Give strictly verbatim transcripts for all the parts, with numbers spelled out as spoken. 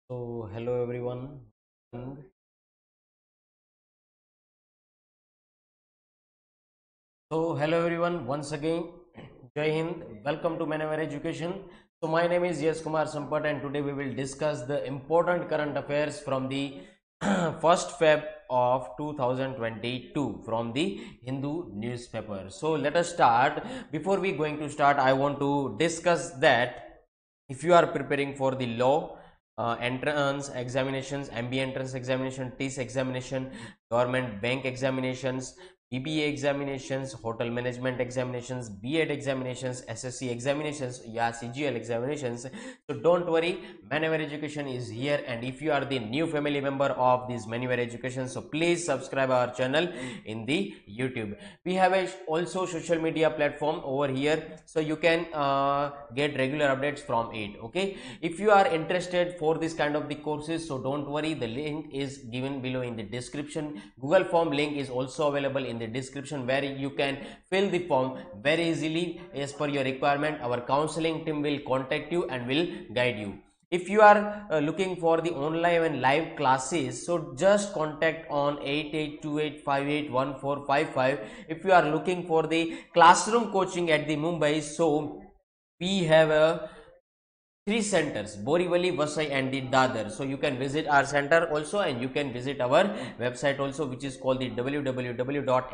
So, hello everyone. So, hello everyone. Once again, Jai Hind. Welcome to Manever Education. So, my name is Yes Kumar Sampat, and today we will discuss the important current affairs from the first Feb of two thousand twenty-two from the Hindu newspaper. So, let us start. Before we going to start, I want to discuss that if you are preparing for the law uh, entrance examinations, M B A entrance examination, T I S examination, government bank examinations, B B A examinations, hotel management examinations, B Ed examinations, S S C examinations, yeah, C G L examinations. So don't worry, Manever Education is here, and if you are the new family member of this Manever Education, so please subscribe our channel in the YouTube. We have a also social media platform over here, so you can uh, get regular updates from it. Okay, if you are interested for this kind of the courses, so don't worry, the link is given below in the description. Google form link is also available in the description, where you can fill the form very easily as per your requirement. Our counseling team will contact you and will guide you. If you are uh, looking for the online and live classes, so just contact on eight eight two eight five eight one four five five. If you are looking for the classroom coaching at the Mumbai, so we have a three centers: Borivali, Vasai and the Dadar. So you can visit our center also, and you can visit our website also, which is called the w w w dot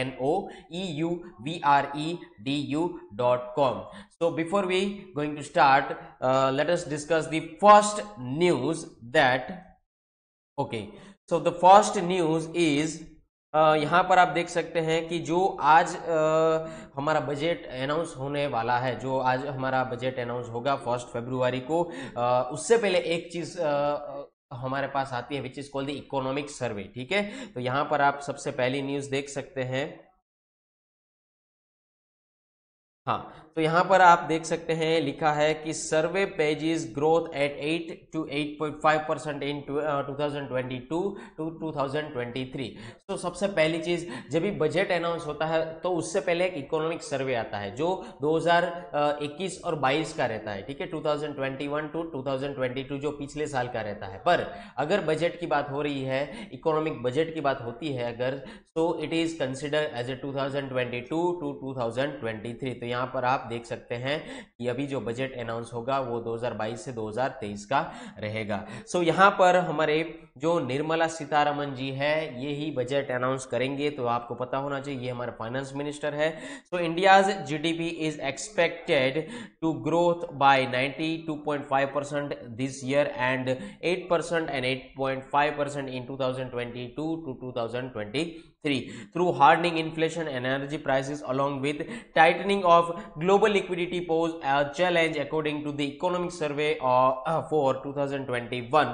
manoeuveredu dot com. So before we going to start, uh, let us discuss the first news that okay. So the first news is uh, यहाँ पर आप देख सकते हैं कि जो आज uh, हमारा बजट अनाउंस होने वाला है, जो आज हमारा बजट अनाउंस होगा फर्स्ट फरवरी को, uh, उससे पहले एक चीज uh, हमारे पास आती है, which is called the economic survey. ठीक है, तो यहाँ पर आप सबसे पहली न्यूज देख सकते हैं. हाँ, तो यहाँ पर आप देख सकते हैं, लिखा है कि survey pegs growth at eight to eight point five percent in two thousand twenty two to two thousand twenty three. तो सबसे पहली चीज, जब भी बजट अनाउंस होता है तो उससे पहले एक इकोनॉमिक सर्वे आता है, जो दो हज़ार इक्कीस और बाईस का रहता है. ठीक है, two thousand twenty one to two thousand twenty two जो पिछले साल का रहता है. पर अगर बजट की बात हो रही है, इकोनॉमिक बजट की बात होती है अगर, तो it is consider as a two thousand twenty two to two thousand twenty three. तो यहाँ पर आप देख सकते हैं कि अभी जो बजट अनाउंस होगा वो दो हज़ार बाईस से दो हज़ार तेईस का रहेगा. सो so, यहाँ पर हमारे जो निर्मला सीतारमन जी है, ये ही बजट अनाउंस करेंगे. तो आपको पता होना चाहिए, ये हमारे फाइनेंस मिनिस्टर है. So India's GDP is expected to growth by ninety two point five percent this year and eight percent and eight point five percent in twenty twenty-two to twenty twenty-three through hardening inflation and energy prices, along with tightening of global liquidity pose a challenge, according to the economic survey of, uh, for twenty twenty-one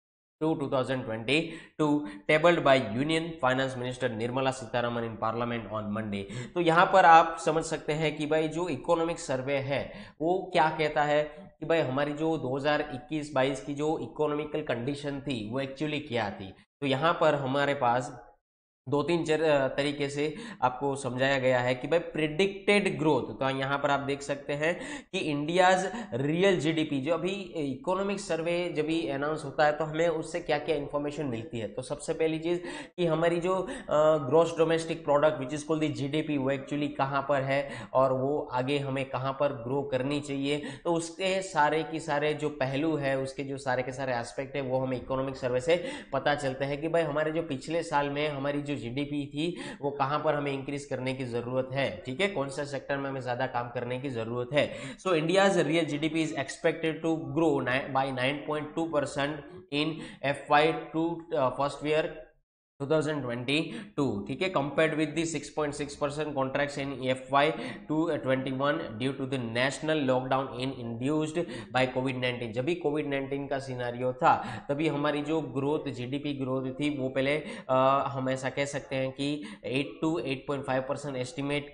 to twenty twenty-two tabled by Union Finance Minister Nirmala Sitharaman in Parliament on Monday. तो यहाँ पर आप समझ सकते हैं कि भाई जो इकोनॉमिक सर्वे है वो क्या कहता है कि भाई हमारी जो दो हज़ार इक्कीस बाईस की जो इकोनॉमिकल कंडीशन थी वो एक्चुअली क्या थी. तो यहाँ पर हमारे पास दो तीन तरीके से आपको समझाया गया है कि भाई प्रिडिक्टेड ग्रोथ. तो यहाँ पर आप देख सकते हैं कि इंडियाज रियल जीडीपी, जो अभी इकोनॉमिक सर्वे जब भी अनाउंस होता है तो हमें उससे क्या क्या इंफॉर्मेशन मिलती है. तो सबसे पहली चीज कि हमारी जो gross domestic product which is called the GDP, वो एक्चुअली कहाँ पर है और वो आगे हमें कहाँ पर ग्रो करनी चाहिए. तो उसके सारे की सारे जो पहलू है, उसके जो सारे के सारे एस्पेक्ट है, वो हमें इकोनॉमिक सर्वे से पता चलते हैं कि भाई हमारे जो पिछले साल में हमारी जो जीडीपी थी वो कहां पर हमें इंक्रीज करने की जरूरत है. ठीक है, कौन सा सेक्टर में हमें ज्यादा काम करने की जरूरत है. So India's real GDP is expected to grow by nine point two percent in F Y two first year twenty twenty-two. ठीक है, compared with the six point six percent contraction in F Y twenty-one due to the national lockdown in induced by covid nineteen. जब भी Covid nineteen का scenario था तभी हमारी जो growth, GDP growth थी, वो पहले आ, हम ऐसा कह सकते हैं कि eight to eight point five percent estimate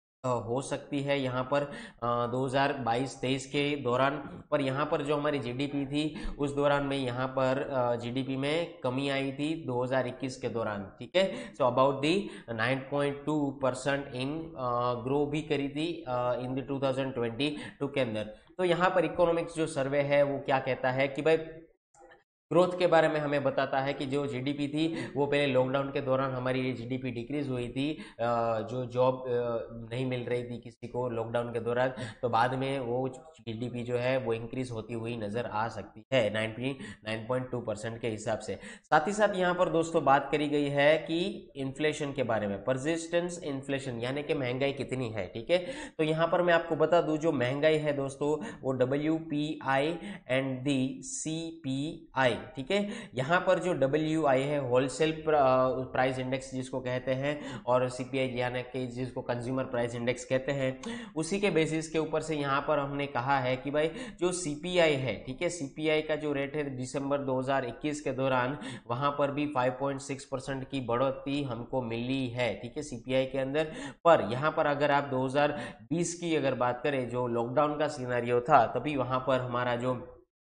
हो सकती है यहाँ पर दो हज़ार बाईस तेईस के दौरान. पर यहाँ पर जो हमारी जीडीपी थी उस दौरान में यहाँ पर जीडीपी में कमी आई थी दो हज़ार इक्कीस के दौरान. ठीक है, so about the nine point two percent in grow भी करी थी in the two thousand twenty two के अंदर. तो यहाँ पर इकोनॉमिक्स जो सर्वे है वो क्या कहता है कि भाई ग्रोथ के बारे में हमें बताता है कि जो जीडीपी थी वो पहले लॉकडाउन के दौरान हमारी जीडीपी डिक्रीज हुई थी, जो जॉब नहीं मिल रही थी किसी को लॉकडाउन के दौरान, तो बाद में वो जीडीपी जो है वो इंक्रीज होती हुई नजर आ सकती है निन्यानवे पॉइंट टू परसेंट के हिसाब से। साथ ही साथ यहाँ पर दोस्तों बात करी गई है कि इन्फ्लेशन के बारे में, परसिस्टेंस इन्फ्लेशन यानी कि महंगाई कितनी है, ठीक है। तो यहाँ पर मैं आपको बता दूं जो महंगाई है दोस्तों वो W P I and the C P I, ठीक है। यहाँ पर जो डब्ल्यू आई है होलसेल प्राइस इंडेक्स जिसको कहते हैं, और सीपीआई यानी कि जिसको कंज्यूमर प्राइस इंडेक्स कहते हैं, उसी के बेसिस के ऊपर से यहाँ पर हमने कहा है कि भाई जो सीपीआई है, ठीक है, सीपीआई का जो रेट है दिसंबर दो हज़ार इक्कीस के दौरान वहां पर भी फाइव पॉइंट सिक्स परसेंट की बढ़ोतरी हमको मिली है, ठीक है, सीपीआई के अंदर। पर यहाँ पर अगर आप दो हज़ार बीस की अगर बात करें, जो लॉकडाउन का सिनेरियो था, तभी वहां पर हमारा जो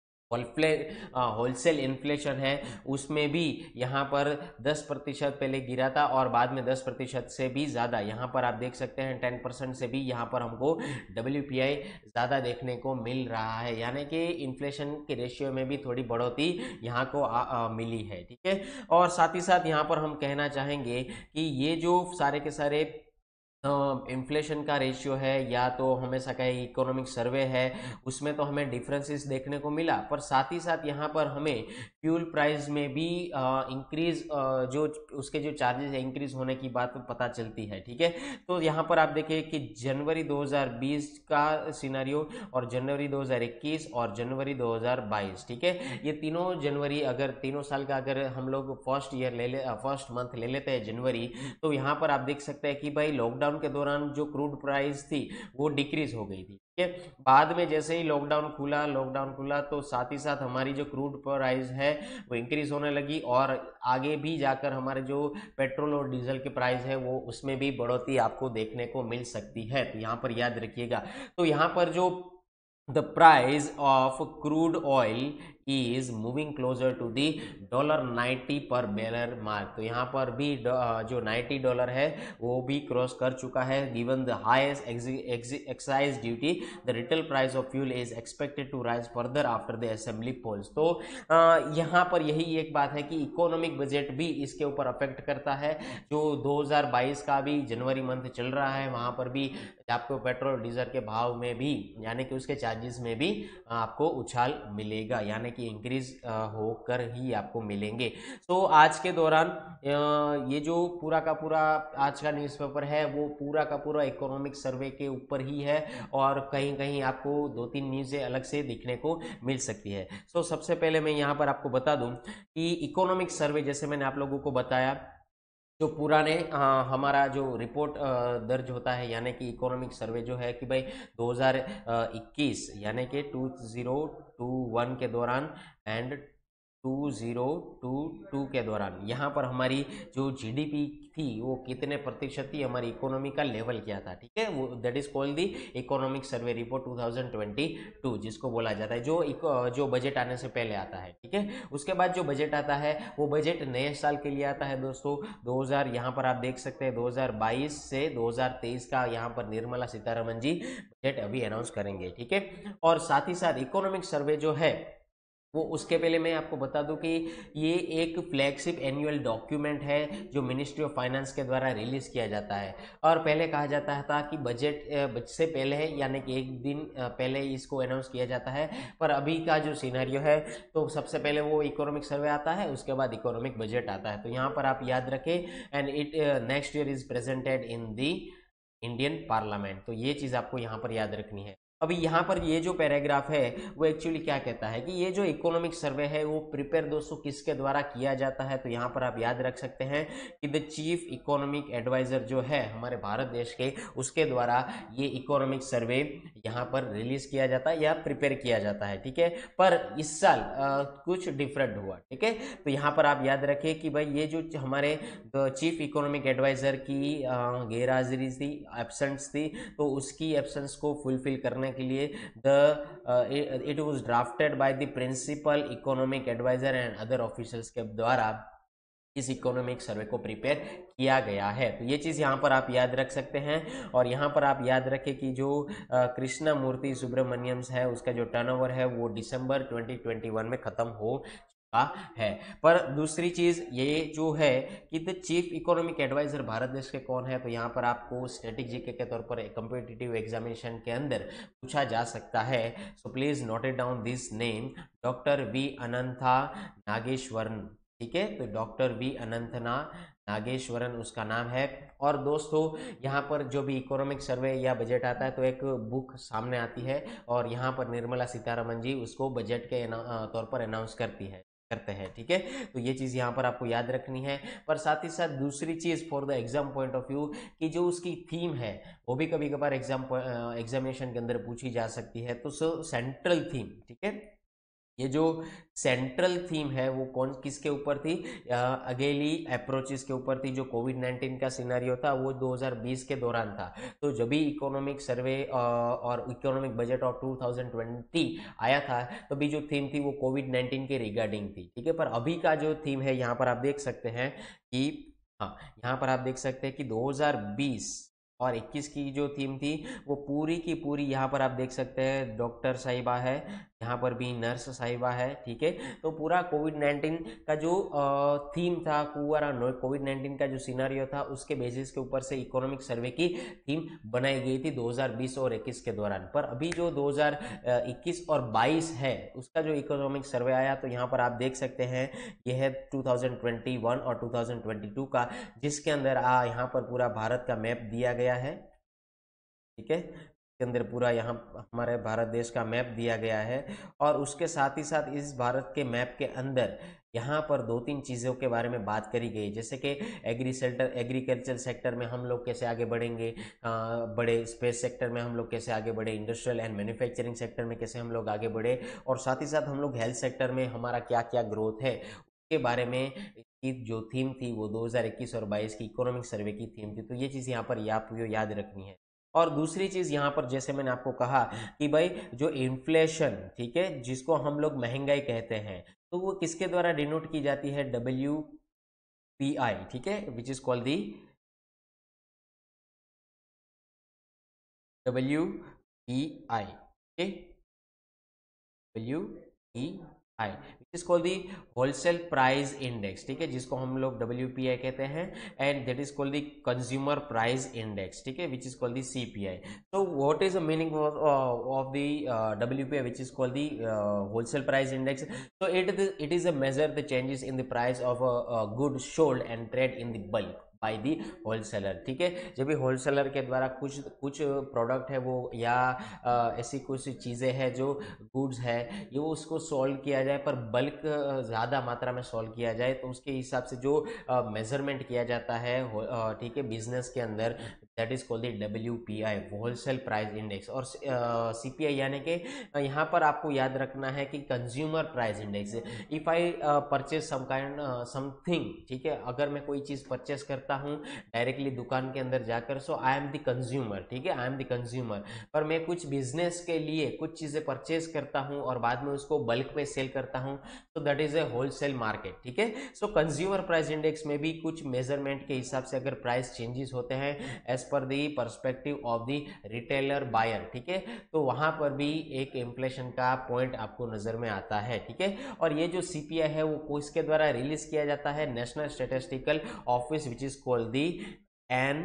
होलसेल इन्फ्लेशन है उसमें भी यहाँ पर दस प्रतिशत पहले गिरा था और बाद में दस प्रतिशत से भी ज़्यादा, यहाँ पर आप देख सकते हैं टेन परसेंट से भी यहाँ पर हमको डब्ल्यूपीआई ज़्यादा देखने को मिल रहा है, यानी कि इन्फ्लेशन के रेशियो में भी थोड़ी बढ़ोतरी यहाँ को आ, आ, मिली है, ठीक है। और साथ ही साथ यहाँ पर हम कहना चाहेंगे कि ये जो सारे के सारे इन्फ्लेशन का रेशियो है या तो हमेशा कहीं इकोनॉमिक सर्वे है उसमें तो हमें डिफरेंसेस देखने को मिला, पर साथ ही साथ यहाँ पर हमें फ्यूल प्राइस में भी इंक्रीज जो उसके जो चार्जेस है इंक्रीज होने की बात पता चलती है, ठीक है। तो यहाँ पर आप देखिए कि जनवरी दो हज़ार बीस का सिनेरियो और जनवरी दो हज़ार इक्कीस और जनवरी दो हज़ार बाईस, ठीक है, ये तीनों जनवरी अगर तीनों साल का अगर हम लोग फर्स्ट ईयर ले ले फर्स्ट मंथ ले लेते हैं जनवरी, तो यहाँ पर आप देख सकते हैं कि भाई लॉकडाउन के दौरान जो क्रूड प्राइस थी वो डिक्रीज हो गई थी, ठीक है। बाद में जैसे ही लॉकडाउन खुला लॉकडाउन खुला तो साथ ही साथ हमारी जो क्रूड प्राइस है वो इंक्रीज होने लगी और आगे भी जाकर हमारे जो पेट्रोल और डीजल के प्राइस है वो उसमें भी बढ़ोतरी आपको देखने को मिल सकती है, तो यहाँ पर याद रखिएगा। तो यहाँ पर जो the price of crude oil is moving closer to the dollar ninety per barrel mark, तो यहाँ पर भी जो नाइन्टी डॉलर है वो भी क्रॉस कर चुका है। Given the highest excise duty the retail price of fuel is expected to rise further after the assembly polls. तो यहाँ पर यही एक बात है कि इकोनॉमिक बजट भी इसके ऊपर अफेक्ट करता है। जो दो हज़ार बाईस का भी जनवरी मंथ चल रहा है वहाँ पर भी आपको पेट्रोल डीजल के भाव में भी यानी कि उसके चार्जेस में भी आपको उछाल मिलेगा, यानी कि इंक्रीज होकर ही आपको मिलेंगे। तो आज के दौरान ये जो पूरा का पूरा आज का न्यूज़पेपर है वो पूरा का पूरा इकोनॉमिक सर्वे के ऊपर ही है और कहीं कहीं आपको दो तीन न्यूज़ें अलग से दिखने को मिल सकती है। सो सबसे पहले मैं यहाँ पर आपको बता दूं कि इकोनॉमिक सर्वे जैसे मैंने आप लोगों को बताया जो पुराने आ, हमारा जो रिपोर्ट आ, दर्ज होता है यानी कि इकोनॉमिक सर्वे जो है कि भाई दो हज़ार इक्कीस यानी कि दो हज़ार इक्कीस के दौरान एंड दो हज़ार बाईस के दौरान यहाँ पर हमारी जो जीडीपी थी वो कितने प्रतिशत थी, हमारी इकोनॉमी का लेवल क्या था, ठीक है, वो that is called the economic survey report दो हज़ार बाईस जिसको बोला जाता है, जो जो बजट आने से पहले आता है, ठीक है। उसके बाद जो बजट आता है वो बजट नए साल के लिए आता है दोस्तों। दो हज़ार यहाँ पर आप देख सकते हैं दो हज़ार बाईस से दो हज़ार तेईस का यहाँ पर निर्मला सीतारमन जी बजट अभी अनाउंस करेंगे, ठीक है। और साथ ही साथ इकोनॉमिक सर्वे जो है वो उसके पहले मैं आपको बता दूं कि ये एक फ्लैगशिप एनुअल डॉक्यूमेंट है जो मिनिस्ट्री ऑफ फाइनेंस के द्वारा रिलीज किया जाता है। और पहले कहा जाता था कि बजट से पहले है यानी कि एक दिन पहले इसको अनाउंस किया जाता है, पर अभी का जो सिनेरियो है तो सबसे पहले वो इकोनॉमिक सर्वे आता है उसके बाद इकोनॉमिक बजट आता है। तो यहाँ पर आप याद रखें and it next year is presented in the Indian parliament, तो ये चीज़ आपको यहाँ पर याद रखनी है। अभी यहाँ पर ये जो पैराग्राफ है वो एक्चुअली क्या कहता है कि ये जो इकोनॉमिक सर्वे है वो प्रिपेयर दोस्तों किसके द्वारा किया जाता है, तो यहाँ पर आप याद रख सकते हैं कि द चीफ इकोनॉमिक एडवाइजर जो है हमारे भारत देश के उसके द्वारा ये इकोनॉमिक सर्वे यहाँ पर रिलीज किया जाता है या प्रिपेयर किया जाता है, ठीक है। पर इस साल आ, कुछ डिफरेंट हुआ, ठीक है। तो यहाँ पर आप याद रखें कि भाई ये जो हमारे चीफ इकोनॉमिक एडवाइजर की गैरहाजिरी थी, एब्सेंस थी, तो उसकी एब्सेंस को फुलफिल करने के लिए the it was drafted by the principal economic adviser and other officers के द्वारा इस इकोनॉमिक सर्वे को प्रिपेयर किया गया है। तो ये चीज़ यहाँ पर आप याद रख सकते हैं। और यहाँ पर आप याद रखें कि जो कृष्णा मूर्ति सुब्रमण्यम है उसका जो टर्नओवर है वो दिसंबर दो हज़ार इक्कीस में ख़त्म हो का है। पर दूसरी चीज ये जो है कि द चीफ इकोनॉमिक एडवाइजर भारत देश के कौन है, तो यहाँ पर आपको स्टैटिक जीके के तौर पर कॉम्पिटिटिव एग्जामिनेशन के अंदर पूछा जा सकता है। So please note it down this name, doctor V Anantha Nageswaran. ठीक है, तो डॉक्टर वी अनंतना नागेश्वरन उसका नाम है। और दोस्तों यहाँ पर जो भी इकोनॉमिक सर्वे या बजट आता है तो एक बुक सामने आती है और यहाँ पर निर्मला सीतारमन जी उसको बजट के तौर पर अनाउंस करती है करते हैं। ठीक है, तो ये चीज यहाँ पर आपको याद रखनी है। पर साथ ही साथ दूसरी चीज for the exam point of view कि जो उसकी थीम है वो भी कभी कभार एग्जाम एग्जामिनेशन के अंदर पूछी जा सकती है। तो सो सेंट्रल थीम, ठीक है, ये जो सेंट्रल थीम है वो कौन किसके ऊपर थी, अगेली अप्रोचेस के ऊपर थी। जो कोविड नाइन्टीन का सिनेरियो था वो दो हज़ार बीस के दौरान था। तो जब भी इकोनॉमिक सर्वे और economic budget of two thousand twenty आया था तभी जो थीम थी वो कोविड नाइन्टीन के रिगार्डिंग थी। ठीक है, पर अभी का जो थीम है यहाँ पर आप देख सकते हैं कि हाँ, यहाँ पर आप देख सकते हैं कि दो हज़ार बीस और इक्कीस की जो थीम थी वो पूरी की पूरी यहाँ पर आप देख सकते हैं डॉक्टर साहिबा है, यहाँ पर भी नर्स साहिबा है। ठीक है, तो पूरा कोविड नाइन्टीन का जो थीम था, पूरा कोविड नाइन्टीन का जो सिनारियो था उसके बेसिस के ऊपर से इकोनॉमिक सर्वे की थीम बनाई गई थी दो हज़ार बीस और इक्कीस के दौरान। पर अभी जो दो हज़ार इक्कीस और बाईस है उसका जो इकोनॉमिक सर्वे आया तो यहाँ पर आप देख सकते हैं ये है टू थाउजेंड ट्वेंटी वन और टू थाउजेंड ट्वेंटी टू का, जिसके अंदर आ यहाँ पर पूरा भारत का मैप दिया गया है। ठीक है, के अंदर पूरा यहाँ हमारे भारत देश का मैप दिया गया है और उसके साथ ही साथ इस भारत के मैप के अंदर यहाँ पर दो तीन चीज़ों के बारे में बात करी गई, जैसे कि एग्री सेक्टर एग्रीकल्चर सेक्टर में हम लोग कैसे आगे बढ़ेंगे, आ, बड़े स्पेस सेक्टर में हम लोग कैसे आगे बढ़े, इंडस्ट्रियल एंड मैन्युफैक्चरिंग सेक्टर में कैसे हम लोग आगे बढ़े, और साथ ही साथ हम लोग हेल्थ सेक्टर में हमारा क्या क्या ग्रोथ है उसके बारे में की जो थीम थी वो दो हज़ार इक्कीस और बाईस की इकोनॉमिक सर्वे की थीम थी। तो ये चीज़ यहाँ पर आपको याद रखनी है। और दूसरी चीज यहाँ पर जैसे मैंने आपको कहा कि भाई जो इन्फ्लेशन, ठीक है, जिसको हम लोग महंगाई कहते हैं, तो वो किसके द्वारा डिनोट की जाती है, डब्ल्यू पी आई। ठीक है, which is called the W P I. Okay, W P I which is called the wholesale price index. ठीक है, जिसको हम लोग डब्ल्यू पी आई कहते हैं, and that is called the consumer price index. ठीक है, which is called the C P I. so what is the meaning of, uh, of the uh, W P I, which is called the uh, wholesale price index? So it is it is a measure the changes in the price of a, a good sold and trade in the bulk by the wholesaler. ठीक है, जब भी wholesaler के द्वारा कुछ कुछ product है वो या आ, ऐसी कुछ चीज़ें हैं जो गुड्स है ये वो उसको सॉल्व किया जाए पर बल्क ज़्यादा मात्रा में सॉल्व किया जाए तो उसके हिसाब से जो मेजरमेंट किया जाता है, ठीक है, बिजनेस के अंदर, that is called the W P I, wholesale price index. और सी पी आई यानी कि यहाँ पर आपको याद रखना है कि consumer price index. If I purchase some kind something, ठीक है, अगर मैं कोई चीज़ परचेस करता हूँ डायरेक्टली दुकान के अंदर जाकर, so I am the consumer. ठीक है, आई एम द कंज्यूमर। पर मैं कुछ बिजनेस के लिए कुछ चीज़ें परचेज करता हूँ और बाद में उसको बल्क में सेल करता हूँ, तो that is a wholesale market. ठीक है, सो कंज्यूमर प्राइस इंडेक्स में भी कुछ मेजरमेंट के हिसाब से अगर प्राइस चेंजेस होते हैं एज पर the perspective of the retailer buyer, ठीक है, तो वहां पर भी एक इन्फ्लेशन का पॉइंट आपको नजर में आता है। ठीक है, और ये जो सीपीआई है वो किसके द्वारा रिलीज किया जाता है, national statistical office which is called the N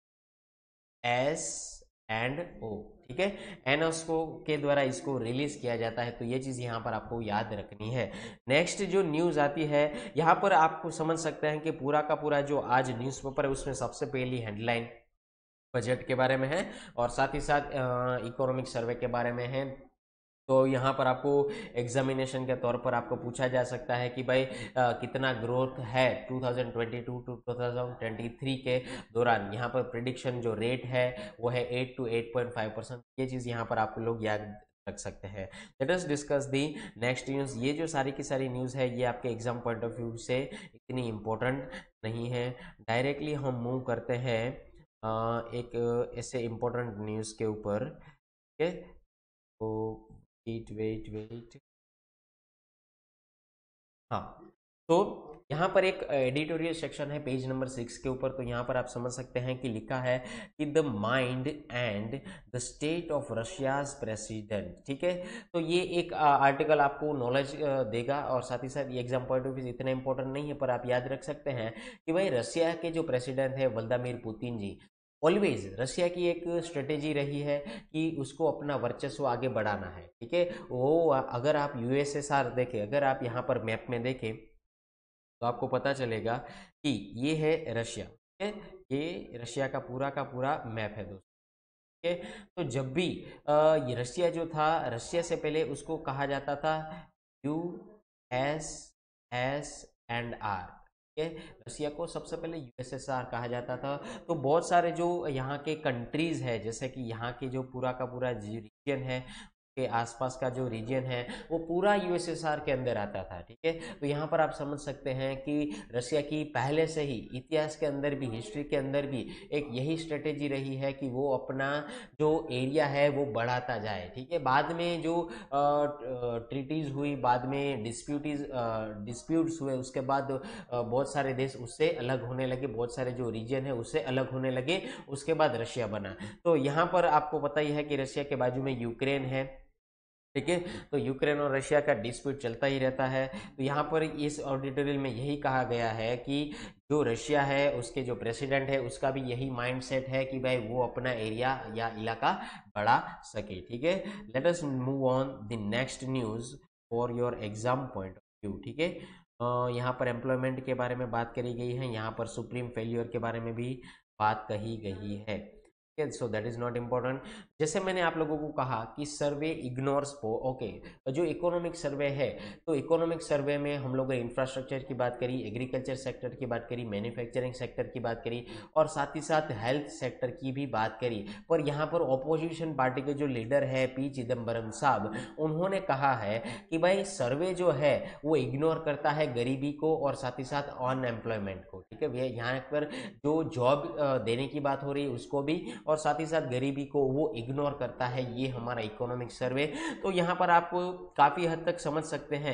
S and O. ठीक है, एनएसओ के द्वारा इसको रिलीज किया जाता है। तो ये चीज यहां पर आपको याद रखनी है। नेक्स्ट जो न्यूज आती है यहां पर आपको समझ सकते हैं कि पूरा का पूरा जो आज न्यूज़पेपर है उसमें सबसे पहली हेडलाइन बजट के बारे में है और साथ ही साथ इकोनॉमिक सर्वे के बारे में है। तो यहाँ पर आपको एग्जामिनेशन के तौर पर आपको पूछा जा सकता है कि भाई आ, कितना ग्रोथ है two thousand twenty two to two thousand twenty three के दौरान। यहाँ पर प्रिडिक्शन जो रेट है वो है eight to eight point five percent. ये चीज़ यहाँ पर आप लोग याद रख सकते हैं। Let us discuss the next news. ये जो सारी की सारी न्यूज़ है ये आपके एग्जाम पॉइंट ऑफ व्यू से इतनी इम्पोर्टेंट नहीं है। डायरेक्टली हम मूव करते हैं आ, एक ऐसे इम्पोर्टेंट न्यूज़ के ऊपर। ठीक है, तो वेट वेट वेट हाँ, तो यहाँ पर एक एडिटोरियल सेक्शन है पेज नंबर सिक्स के ऊपर, तो यहाँ पर आप समझ सकते हैं कि लिखा है कि the mind and the state of Russia's president, ठीक है। तो ये एक आर्टिकल आपको नॉलेज देगा, और साथ ही साथ ये एग्जाम पॉइंट ऑफ व्यू इतना इंपॉर्टेंट नहीं है, पर आप याद रख सकते हैं कि भाई रशिया के जो प्रेसिडेंट है Vladimir Putin ji, always Russia की एक स्ट्रेटेजी रही है कि उसको अपना वर्चस्व आगे बढ़ाना है, ठीक है। वो अगर आप यूएसएसआर देखें, अगर आप यहाँ पर मैप में देखें तो आपको पता चलेगा कि ये है रशिया, ठीक है। ये रशिया का पूरा का पूरा मैप है दोस्तों, ठीक है। तो जब भी अ, ये रशिया जो था, रशिया से पहले उसको कहा जाता था U S S and R, ठीक है। रशिया को सबसे पहले यूएसएसआर कहा जाता था। तो बहुत सारे जो यहाँ के कंट्रीज है, जैसे कि यहाँ के जो पूरा का पूरा रीजन है के आसपास का जो रीजन है वो पूरा यूएसएसआर के अंदर आता था, ठीक है। तो यहाँ पर आप समझ सकते हैं कि रशिया की पहले से ही इतिहास के अंदर भी, हिस्ट्री के अंदर भी एक यही स्ट्रेटेजी रही है कि वो अपना जो एरिया है वो बढ़ाता जाए, ठीक है। बाद में जो ट्रीटीज हुई, बाद में डिस्प्यूटीज डिस्प्यूट्स हुए, उसके बाद अ, बहुत सारे देश उससे अलग होने लगे, बहुत सारे जो रीजन है उससे अलग होने लगे, उसके बाद रशिया बना। तो यहाँ पर आपको पता ही है कि रशिया के बाजू में यूक्रेन है, ठीक है। तो यूक्रेन और रशिया का डिस्प्यूट चलता ही रहता है। तो यहाँ पर इस ऑडिटोरियल में यही कहा गया है कि जो रशिया है उसके जो प्रेसिडेंट है उसका भी यही माइंडसेट है कि भाई वो अपना एरिया या इलाका बढ़ा सके, ठीक है। Let us move on the next news for your exam point of view, ठीक है। यहाँ पर एम्प्लॉयमेंट के बारे में बात करी गई है, यहाँ पर सुप्रीम फेल्योर के बारे में भी बात कही गई है, so that is not important. जैसे मैंने आप लोगों को कहा कि सर्वे इग्नोर्स पो ओके, जो इकोनॉमिक सर्वे है, तो इकोनॉमिक सर्वे में हम लोग इंफ्रास्ट्रक्चर की बात करी, एग्रीकल्चर सेक्टर की बात करी, मैन्युफैक्चरिंग सेक्टर की बात करी, और साथ ही साथ हेल्थ सेक्टर की भी बात करी। पर यहाँ पर ऑपोजिशन पार्टी के जो लीडर है पी चिदम्बरम साहब, उन्होंने कहा है कि भाई सर्वे जो है वो इग्नोर करता है गरीबी को और साथ ही साथ अनएम्प्लॉयमेंट को, ठीक है। यहाँ पर जो जॉब देने की बात हो रही है उसको भी, और साथ ही साथ गरीबी को वो इग्नोर करता है, ये हमारा इकोनॉमिक सर्वे। तो यहाँ पर आप काफ़ी हद तक समझ सकते हैं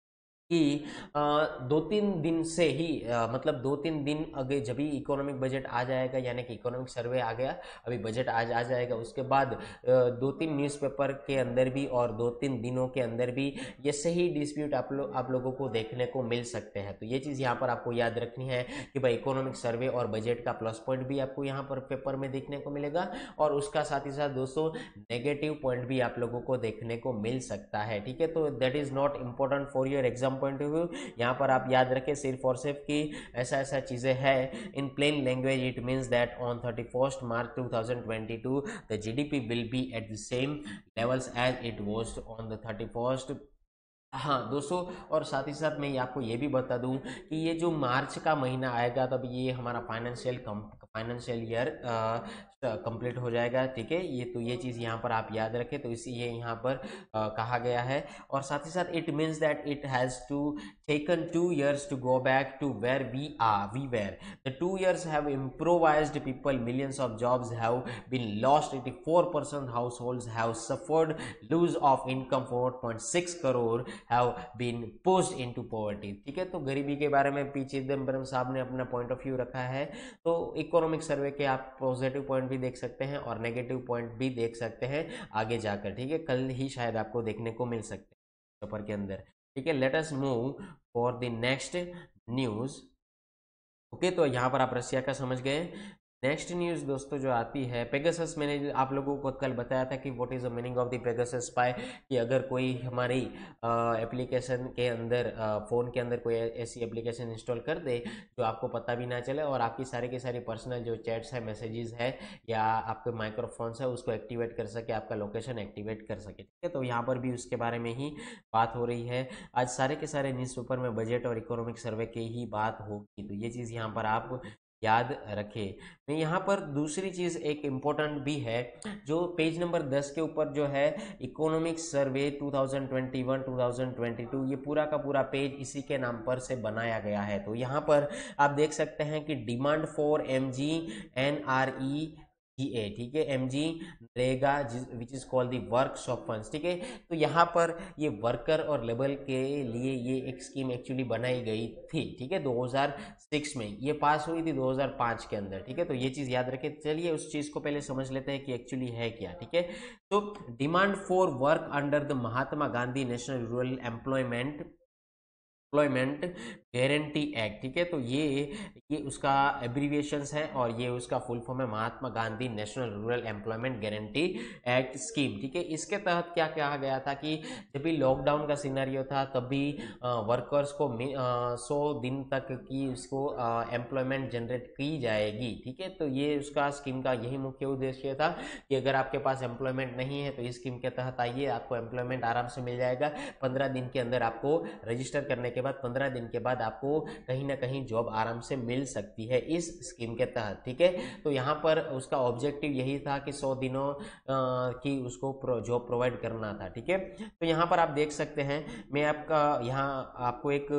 कि दो तीन दिन से ही आ, मतलब दो तीन दिन अगे जब भी इकोनॉमिक बजट आ जाएगा, यानी कि इकोनॉमिक सर्वे आ गया, अभी बजट आज आ जाएगा, उसके बाद दो तीन न्यूज़पेपर के अंदर भी और दो तीन दिनों के अंदर भी ये सही डिस्प्यूट आप लोग आप लोगों को देखने को मिल सकते हैं। तो ये चीज़ यहाँ पर आपको याद रखनी है कि भाई इकोनॉमिक सर्वे और बजट का प्लस पॉइंट भी आपको यहाँ पर पेपर में देखने को मिलेगा, और उसका साथ ही साथ दोस्तों नेगेटिव पॉइंट भी आप लोगों को देखने को मिल सकता है, ठीक है। तो that is not important for your exam point of view. यहाँ पर आप याद रखें सिर्फ और सिर्फ कि ऐसा ऐसा चीजें है। In plain language it means that on thirty first March two thousand twenty two the GDP will be at the same levels as it was on the thirty first. हाँ दोस्तों, और साथ ही साथ मैं ये आपको ये भी बता दूं कि ये जो मार्च का महीना आएगा तब ये हमारा financial come financial year complete हो जाएगा, ठीक है। ये तो ये चीज़ यहाँ पर आप याद रखें, तो इसी ये यहाँ पर आ, कहा गया है। और साथ ही साथ it means that it has to taken two years to go back to where we are we were the two years have improvised people, millions of jobs have been lost, eighty four percent households have suffered lose of income, four point six crore have been pushed into poverty, ठीक है। तो गरीबी के बारे में P Chidambaram साहब ने अपना पॉइंट ऑफ व्यू रखा है। तो इकोनॉमिक सर्वे के आप पॉजिटिव पॉइंट भी देख सकते हैं और नेगेटिव पॉइंट भी देख सकते हैं आगे जाकर, ठीक है। कल ही शायद आपको देखने को मिल सकते हैं पेपर के अंदर, ठीक है। Let us move for the next news, okay. तो यहाँ पर आप रशिया का समझ गए। नेक्स्ट न्यूज़ दोस्तों जो आती है पेगासस, मैंने आप लोगों को कल बताया था कि what is the meaning of the Pegasus spy, कि अगर कोई हमारी एप्लीकेशन के अंदर फ़ोन के अंदर कोई ऐसी एप्लीकेशन इंस्टॉल कर दे जो आपको पता भी ना चले और आपकी सारी के सारी पर्सनल जो चैट्स है, मैसेजेस है या आपके माइक्रोफोन्स है उसको एक्टिवेट कर सके, आपका लोकेशन एक्टिवेट कर सके, ठीक है। तो यहाँ पर भी उसके बारे में ही बात हो रही है। आज सारे के सारे न्यूज़पेपर में बजट और इकोनॉमिक सर्वे की ही बात होगी, तो ये चीज़ यहाँ पर आप याद रखें। मैं यहाँ पर दूसरी चीज़ एक इम्पोर्टेंट भी है जो पेज नंबर दस के ऊपर जो है economic survey two thousand twenty one two thousand twenty two, ये पूरा का पूरा पेज इसी के नाम पर से बनाया गया है। तो यहाँ पर आप देख सकते हैं कि demand for M G N R E A, ठीक है, M G NREGA which is called the workshop funds, ठीक है। तो यहाँ पर ये वर्कर और लेबर के लिए ये एक स्कीम एक्चुअली बनाई गई थी, ठीक है, दो हज़ार छह में ये पास हुई थी, दो हज़ार पाँच के अंदर, ठीक है। तो ये चीज़ याद रखें। चलिए उस चीज़ को पहले समझ लेते हैं कि एक्चुअली है क्या, ठीक है। तो demand for work under the Mahatma Gandhi national rural employment employment guarantee act, ठीक है। तो ये ये उसका एब्रीविएशंस है और ये उसका फुल फॉर्म है Mahatma Gandhi national rural employment guarantee act scheme, ठीक है। इसके तहत क्या कहा गया था कि जब भी लॉकडाउन का सिनेरियो था तब भी वर्कर्स को सौ दिन तक की उसको एम्प्लॉयमेंट जनरेट की जाएगी, ठीक है। तो ये उसका स्कीम का यही मुख्य उद्देश्य था कि अगर आपके पास एम्प्लॉयमेंट नहीं है तो इस स्कीम के तहत आइए, आपको एम्प्लॉयमेंट आराम से मिल जाएगा। पंद्रह दिन के अंदर आपको रजिस्टर करने के बाद पंद्रह दिन के बाद आपको कहीं ना कहीं जॉब आराम से मिल सकती है इस स्कीम के तहत, ठीक है। तो यहाँ पर उसका ऑब्जेक्टिव यही था कि सौ दिनों की उसको जॉब प्रोवाइड करना था, ठीक है। तो यहाँ पर आप देख सकते हैं, मैं आपका यहाँ आपको एक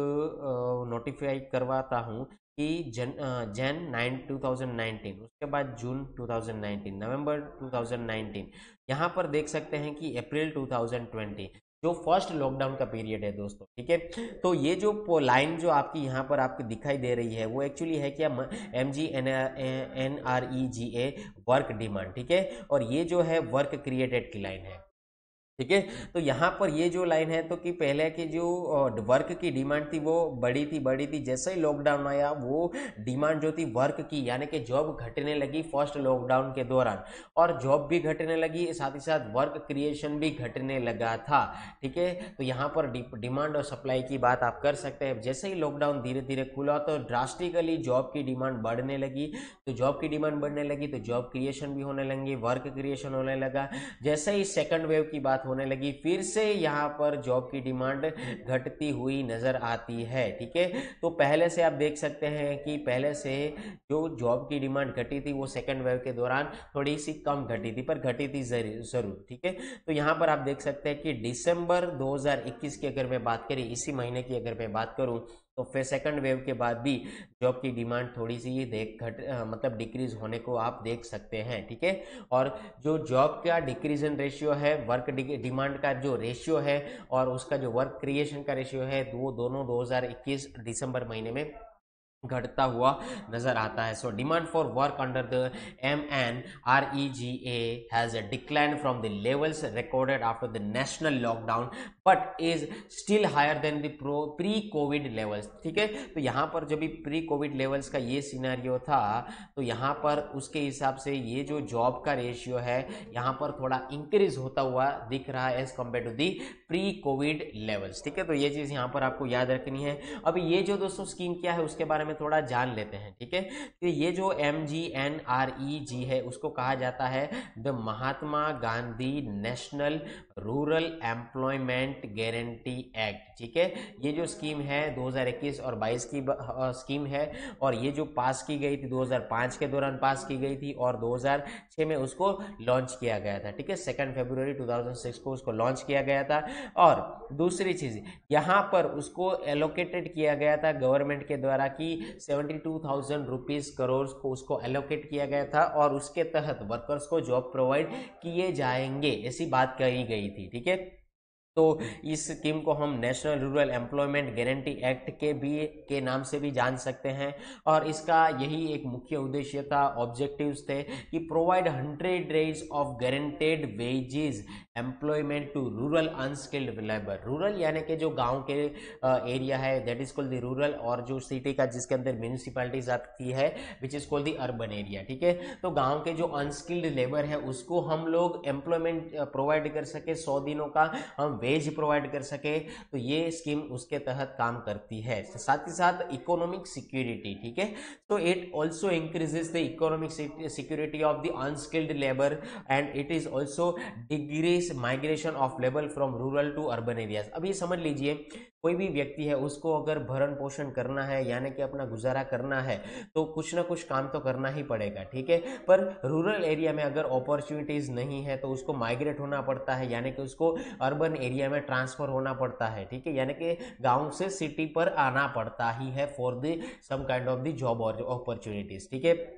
नोटिफाई करवाता हूँ कि जन जैन नाइन टू थाउजेंड नाइनटीन, उसके बाद June two thousand nineteen, November two thousand nineteen, यहाँ पर देख सकते हैं कि अप्रैल टू थाउजेंड ट्वेंटी जो फर्स्ट लॉकडाउन का पीरियड है दोस्तों, ठीक है। तो ये जो लाइन जो आपकी यहाँ पर आपको दिखाई दे रही है वो एक्चुअली है क्या, M G N N R E G A work demand, ठीक है। और ये जो है वर्क क्रिएटेड की लाइन है, ठीक है। तो यहाँ पर ये जो लाइन है तो कि पहले की जो वर्क की डिमांड थी वो बड़ी थी बड़ी थी जैसे ही लॉकडाउन आया वो डिमांड जो थी वर्क की यानी कि जॉब घटने लगी फर्स्ट लॉकडाउन के दौरान, और जॉब भी घटने लगी, साथ ही साथ वर्क क्रिएशन भी घटने लगा था, ठीक है। तो यहाँ पर डिमांड और सप्लाई की बात आप कर सकते हैं। जैसे ही लॉकडाउन धीरे धीरे खुला तो ड्रास्टिकली जॉब की डिमांड बढ़ने लगी, तो जॉब की डिमांड बढ़ने लगी तो जॉब क्रिएशन भी होने लगी, वर्क क्रिएशन होने लगा। जैसे ही सेकंड वेव की बात होने लगी फिर से यहाँ पर जॉब की डिमांड घटती हुई नजर आती है, ठीक है। तो पहले से आप देख सकते हैं कि पहले से जो जॉब की डिमांड घटी थी वो सेकंड वेव के दौरान थोड़ी सी कम घटी थी, पर घटी थी जरूर, ठीक है। तो यहाँ पर आप देख सकते हैं कि दिसंबर दो हज़ार इक्कीस की अगर मैं बात करी, इसी महीने की अगर मैं बात करूं, तो फिर सेकंड वेव के बाद भी जॉब की डिमांड थोड़ी सी देख घट मतलब डिक्रीज होने को आप देख सकते हैं, ठीक है। और जो जॉब का डिक्रीजन रेशियो है, वर्क डिमांड का जो रेशियो है और उसका जो वर्क क्रिएशन का रेशियो है, वो दोनों दो हज़ार इक्कीस दिसंबर महीने में घटता हुआ नजर आता है। So demand for work under the M N R E G A has decline from the levels recorded after the national lockdown but is still higher than the pre covid levels, ठीक है। तो यहाँ पर जब भी pre covid levels का ये scenario था तो यहाँ पर उसके हिसाब से ये जो जॉब का रेशियो है यहाँ पर थोड़ा इंक्रीज होता हुआ दिख रहा है as compare to the pre covid levels, ठीक है। तो ये चीज यहाँ पर आपको याद रखनी है। अब ये जो दोस्तों स्कीम क्या है उसके बारे में थोड़ा जान लेते हैं, ठीक है। तो ये जो M G N R E G है उसको कहा जाता है the Mahatma Gandhi national rural employment guarantee act, ठीक है। ये जो स्कीम है दो हज़ार इक्कीस और बाईस की स्कीम है और ये जो पास की गई थी दो हज़ार पाँच के दौरान पास की गई थी और दो हज़ार छह में उसको लॉन्च किया गया था, ठीक है। सेकंड फरवरी दो हज़ार छह को उसको लॉन्च किया गया था। और दूसरी चीज यहाँ पर उसको एलोकेटेड किया गया था गवर्नमेंट के द्वारा कि seventy two thousand rupees crore को उसको एलोकेट किया गया था और उसके तहत वर्कर्स को जॉब प्रोवाइड किए जाएंगे, ऐसी बात कही गई थी, ठीक है। तो इस स्कीम को हम national rural employment guarantee act के भी के नाम से भी जान सकते हैं और इसका यही एक मुख्य उद्देश्य था, ऑब्जेक्टिव्स थे कि provide hundred days of guaranteed wages employment to rural unskilled labour. Rural यानी कि जो गांव के एरिया है that is called the rural, और जो सिटी का जिसके अंदर म्यूनिसिपैलिटीज आती है which is called the urban area, ठीक है। तो गांव के जो अनस्किल्ड लेबर है उसको हम लोग एम्प्लॉयमेंट प्रोवाइड कर सके, सौ दिनों का हम वेज प्रोवाइड कर सके, तो ये स्कीम उसके तहत काम करती है। साथ ही साथ इकोनॉमिक सिक्योरिटी, ठीक है। तो it also increases the economic security of the unskilled labour and it is also decrease migration of labour from rural to urban areas. अब ये समझ लीजिए कोई भी व्यक्ति है उसको अगर भरण पोषण करना है यानी कि अपना गुजारा करना है तो कुछ ना कुछ काम तो करना ही पड़ेगा, ठीक है। पर रूरल एरिया में अगर अपॉर्चुनिटीज नहीं है तो उसको माइग्रेट होना पड़ता है यानी कि उसको अर्बन एरिया में ट्रांसफर होना पड़ता है, ठीक है। यानी कि गांव से सिटी पर आना पड़ता ही है for the some kind of the job और अपॉर्चुनिटीज, ठीक है।